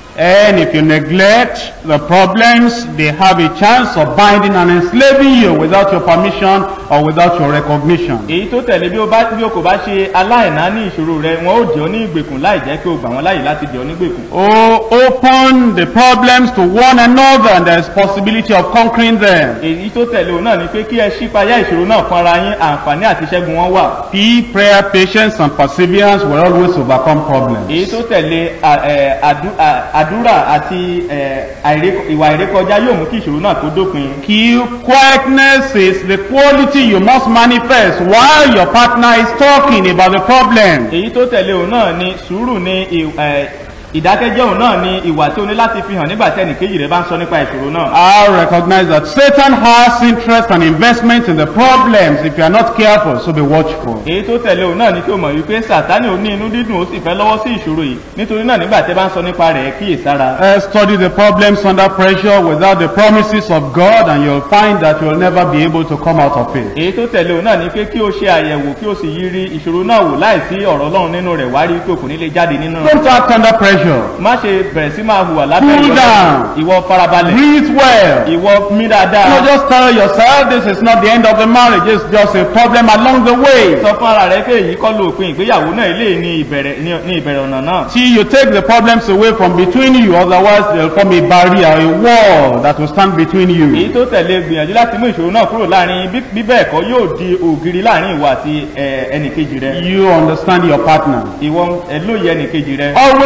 And if you neglect the problems, they have a chance of binding and enslaving you without your permission or without your recognition. èyí tó tẹ̀lé bí o bá bí o kò bá ṣe aláìná ní ìṣòro rẹ wọn ó jẹ́ ọ ní ìgbèkùn láì jẹ́ kí o gbà wọ́n láyè láti jẹ́ ọ ní ìgbèkùn. Oh, open the problems to one another, and there is possibility of conquering them. èyí tó tẹ̀lé òun náà ni pé kí ẹ ṣípayá ìṣòro náà fún ara yín àǹfààní àti ṣẹ́gun wọn wà. P, prayer, patience, and perseverance will always overcome problems. èyí tó tẹ̀lé à- ẹ̀, àdú- à- àdúrà àti ẹ̀, àìré- ìwà ìrékọjá yóò mú kí ìṣòro náà tó dópin. Q, quietness is the quality you must manifest while your partner is talking about the problem. èyí tó tẹ̀lé òun náà ni sùúrù ní ì- ẹ̀, ìdákẹ́jẹ́ òun náà ni ìwà tí o ní láti fi hàn nígbà tí ẹnìkejì rẹ bá ń sọ nípa ìṣòro náà. I recognize that Satan has interest and investment in the problems if you are not careful, so be watchful. èyí tó tẹ̀lé òun náà ni kí o mọ̀ wípé sàtánì ò ní inú dídùn ó sì fẹ́ lọ́wọ́ sí ìṣòro yìí nítorí náà nígbà tí ẹ bá ń sọ nípa rẹ̀ kíyèsára. Uh, study the problems under pressure without the promises of God, and you'll find that you'll never be able to come out of it. èyí tó tẹ̀lé òun náà ni pé kí o ṣe àyẹ̀wò kí o sì yiri ìṣòro náà wò láìsí ọ̀rọ̀ ọlọ́run nínú rẹ̀ wá rí pé o kò ní lè jáde nínú rẹ̀. Don't act under pressure. má ṣe bẹ̀rẹ̀ sí máa hùwà lábẹ́ Cool ìyọnu. down. ìwọ farabalẹ̀. Breathe well. ìwọ mí dáadáa. You know, just tell yourself this is not the end of the marriage, it's just a problem along the way. sọ fún ara rẹ pé èyí kọ́ lópin ìgbéyàwó náà ilé ní ìbẹ̀rẹ̀ ní- ní ìbẹ̀rẹ̀ ọ̀nà náà. See, you take the problems away from between you, otherwise they'll form a barrier, a wall that will stand between èyí you. tó tẹ̀lé gbìyànjú láti mú ìṣòro náà kúrò láàrin bí- bí bẹ́ẹ̀ kọ́ yóò di ògiri láàrin ìwọ àti ẹ, ẹnìkejì rẹ. You understand your partner. ìwọ ẹ lóye ẹnìkejì rẹ. Always put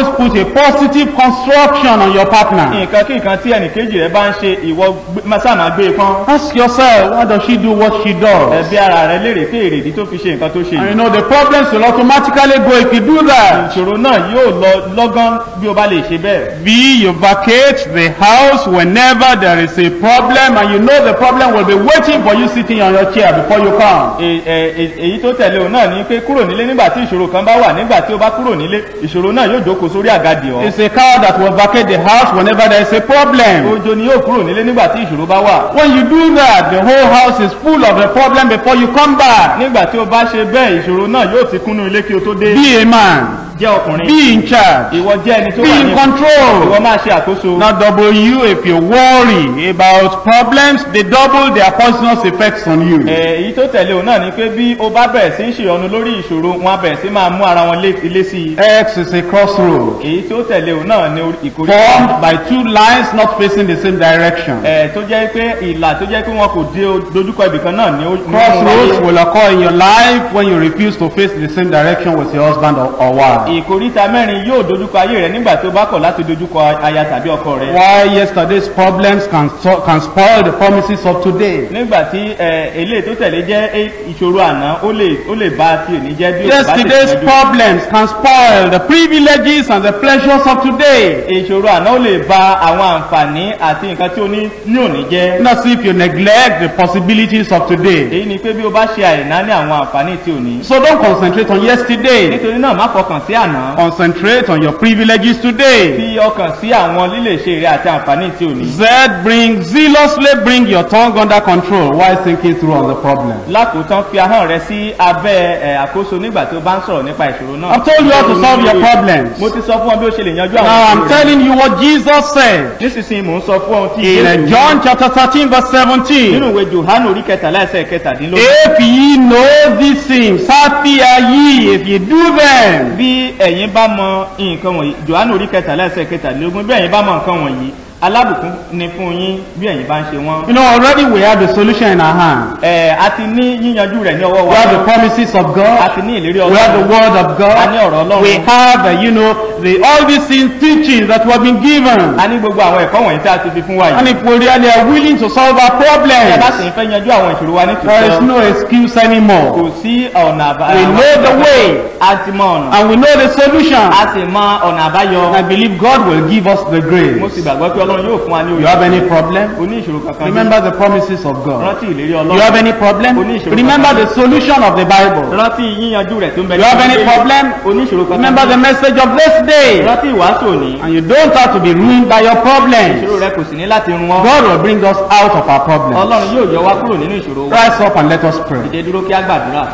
a positive construction on your partner. nǹkan kí nǹkan tí ẹnìkejì rẹ bá ń ṣe ìwọ sáà máa gbé e fún. Ask yourself, why does she do what she does? ẹbí ara rẹ léèrè pé èrèdí tó fi ṣe nǹkan tó ṣe And you yìí. know the problems will automatically go if you do that. ìṣòro náà yóò lọ lọ́gán bí o bá lè ṣe bẹ́ẹ̀. B, you vacate the house whenever there is a problem and you know the problem will be waiting for you sitting on your chair before you come. E- e- e- èyí tó tẹ̀lé òun náà ni pé kúrò nílé nígbà tí ìṣòro kan bá wà nígbà tí o bá kúrò nílé ìṣòro náà yóò jókòó sórí àgàdì ọ́. It's a cow that will vacate the house whenever there is a problem. ojo ni yóò kúrò nílé nígbà tí ìṣòro bá wà. When you do that, the whole house is full of a problem before you come back. nígbà tí o bá ṣe bẹ́ẹ̀ ìṣòro náá yóò ti kúnnú ilé kí o tó dé. Be a man. jẹ́ ọkùnrin. Be in charge. ìwọ jẹ́ ẹni tó Be wà in ní control. ìwọ máa ṣe àkóso. Now double you, if you worry about problems, they double their poisonous effects on you. Ẹ, èyí tó tẹ̀lé òun náà ni pé bí o bá bẹ̀rẹ̀ sí ń ṣèyọnu lórí ìṣòro wọn á bẹ̀rẹ̀ sí máa mú ara wọn lé- ilé sí i. X is a crossroad èyí tó tẹ̀lé òun náà ni orí- ìkórìíra. formed by two lines not facing the same direction. Ẹ, tó jẹ́ pé ìlà tó jẹ́ pé wọn kò dé o- dojúkọ ibìkan náà ni ó ní ó Crossroads wáyé. will occur in your life when you refuse to face the same direction with your husband or, or wife. ìkórìíta mẹ́rin yóò dojúkọ ayé rẹ nígbà tó bá kọ̀ láti dojúkọ aya tàbí ọkọ rẹ. Why yesterday's problems can, so, can spoil the promises of today. nígbà tí ẹ, eléyìí tó tẹ̀lé jẹ́ ẹ, ìṣòro àná ó lè ó lè bá ti òní jẹ́ bí ó sì bá Yesterday's tẹ̀síwájú. problems can spoil the privileges and the pleasures of today. ìṣòro àná ó lè ba àwọn àǹfààní àti nǹkan tí o ní ní òní jẹ́. That's if you neglect the possibilities of today. èyí ni pé bí o bá ṣe àìná ní àwọn àǹfààní tí o ní. So don't concentrate on yesterday. nítorí náà má fọkàn sí àná. Concentrate on your privileges today. fi ọkàn sí àwọn lílè ṣe rẹ àti àǹfààní tí o ní. Z, bring zealously bring your tongue under control while thinking through on the problem. lákòótán fi ahọ́n rẹ sí abẹ́ ẹ̀ àkóso nígbà tí o bá ń sọ̀rọ̀ nípa ìṣòro náà. I've told you how to solve your problems. mo ti sọ fún ọ bí o ṣe lè yanjú àwọn Now I'm ìṣòro rẹ. telling you what Jesus said nísinsìnyí mò ń sọ fún ọ tí in uh, Jésù John chapter thirteen verse nínú seventeen. ìwé Jòhánù orí kẹtàlá ẹsẹ̀ kẹtàdínlógún. If ye know these things, happy are ye if ye do them. bí ẹ̀yin bá mọ nǹkan wọ̀nyí Jòhánù orí kẹtàlá ẹsẹ̀ kẹtàdínlógún bí ẹ̀yin bá mọ nǹkan wọ̀nyí alábùkún ni fún yín bí ẹ̀yin bá ń ṣe wọ́n. You know, already we have the solution in our hand. ẹ a ti ní yíyanjú rẹ̀ ní ọwọ́ We wa. have the promises of a God. ti ní ìlérí We have the Ọlọ́run. word of a ní ọ̀rọ̀ God. Ọlọ́run. We have, uh, you know, the, all these things, teachings that we have been given. a ní gbogbo àwọn ẹ̀kọ́ wọ̀nyí tí a ti fi fún wa And yìí. if we really are willing to solve our bí a bá problems, sì ń fẹ́ yanjú àwọn ìṣòro wa ní there is tòótọ́ no excuse kò anymore. sí ọ̀nà àbáyọ. We know the way. a ti mọ ọ̀nà. And we know the solution. a sì mọ ọ̀nà àbáyọ. I believe God will give us the mo grace. sì gbàgbọ́ pé Ọlọ́run yóò fún wa ní You òye. have any problem? o ní ìṣòro kankan ní. Remember the promises of God. rántí ìlérí You Ọlọ́run. have any problem? Remember the solution of the Bible. rántí yíyanjú rẹ̀ tó ń bẹ. You have any problem? o ní ìṣòro kankan. Remember the message of this day. rántí ìwàásù òní. And you don't have to be ruined by your ìṣòro problems. rẹ kò sì ní láti run ọ́. God will bring us out of our problems. Ọlọ́run yóò yọ wá kúrò nínú ìṣòro wa. Rise up and let us pray. Dìde dúró kí á gbàdúrà.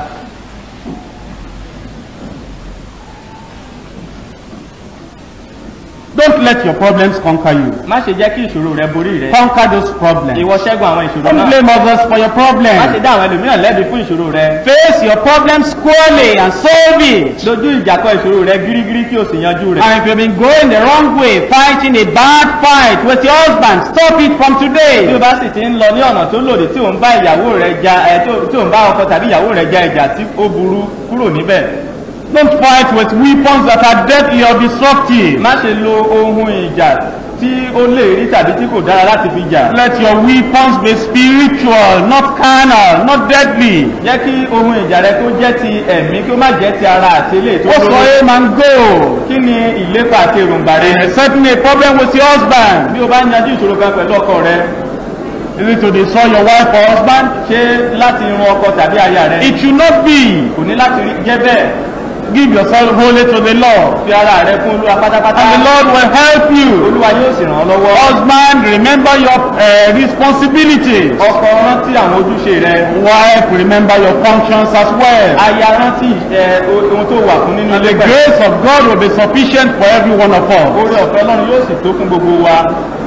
Don't let your problems conquer you. má ṣe jẹ́ kí ìṣòro rẹ borí rẹ. Conquer those problems. ìwọ ṣẹ́gun àwọn ìṣòro Don't náà. blame others for your má ṣe problems. dá àwọn ẹlòmíràn lẹ́bi fún ìṣòro rẹ. Face your problems squarely and solve it. dojú ìjà kọ ìṣòro rẹ gírígírí kí o sì yanjú rẹ. And if you've been going the wrong way, fighting a bad fight with your husband, stop it from tí o today. bá sì ti ń lọ ní ọ̀nà tó lòdì tí ò ń bá ìyàwó rẹ ja ẹ tó tí ò ń bá ọkọ tàbí ìyàwó rẹ ja ìjà tí ó burú kúrò níbẹ̀. Don't fight with weapons that are deadly or destructive. má ṣe lo ohun ìjà tí ó lè rí tàbí tí kò dára láti fi jà. Let your weapons be spiritual, not carnal, not deadly. jẹ́ kí ohun ìjà rẹ kó jẹ́ ti ẹ̀mí kí ó má jẹ́ ti ara àti ilé tó What's for lórí. aim and go? kí ni ìlépa àti èròǹgbà rẹ. Uh, Setting a problem with your husband. bí o bá ń yanjú ìṣòro kan pẹ̀lú ọkọ rẹ. Is it to destroy your wife or husband? ṣé láti run ọkọ tàbí aya rẹ. It should not be. kò ní láti rí- jẹ́ bẹ́ẹ̀. Give yourself wholly to the Lord. fi ara rẹ fún Olúwa pátápátá. And the Lord will help you. Olúwa yóò sì ràn ọ́ lọ́wọ́. Husband, remember your uh, responsibilities. ọkọ rántí àwọn ojúṣe rẹ. Wife, remember your functions as well. aya rántí ẹ, ohun tó wà fún nínú And ilé the pẹ̀lú. grace of God will be sufficient for every one of us. oore ọ̀fẹ́ Ọlọ́run yóò sì tó fún gbogbo wa.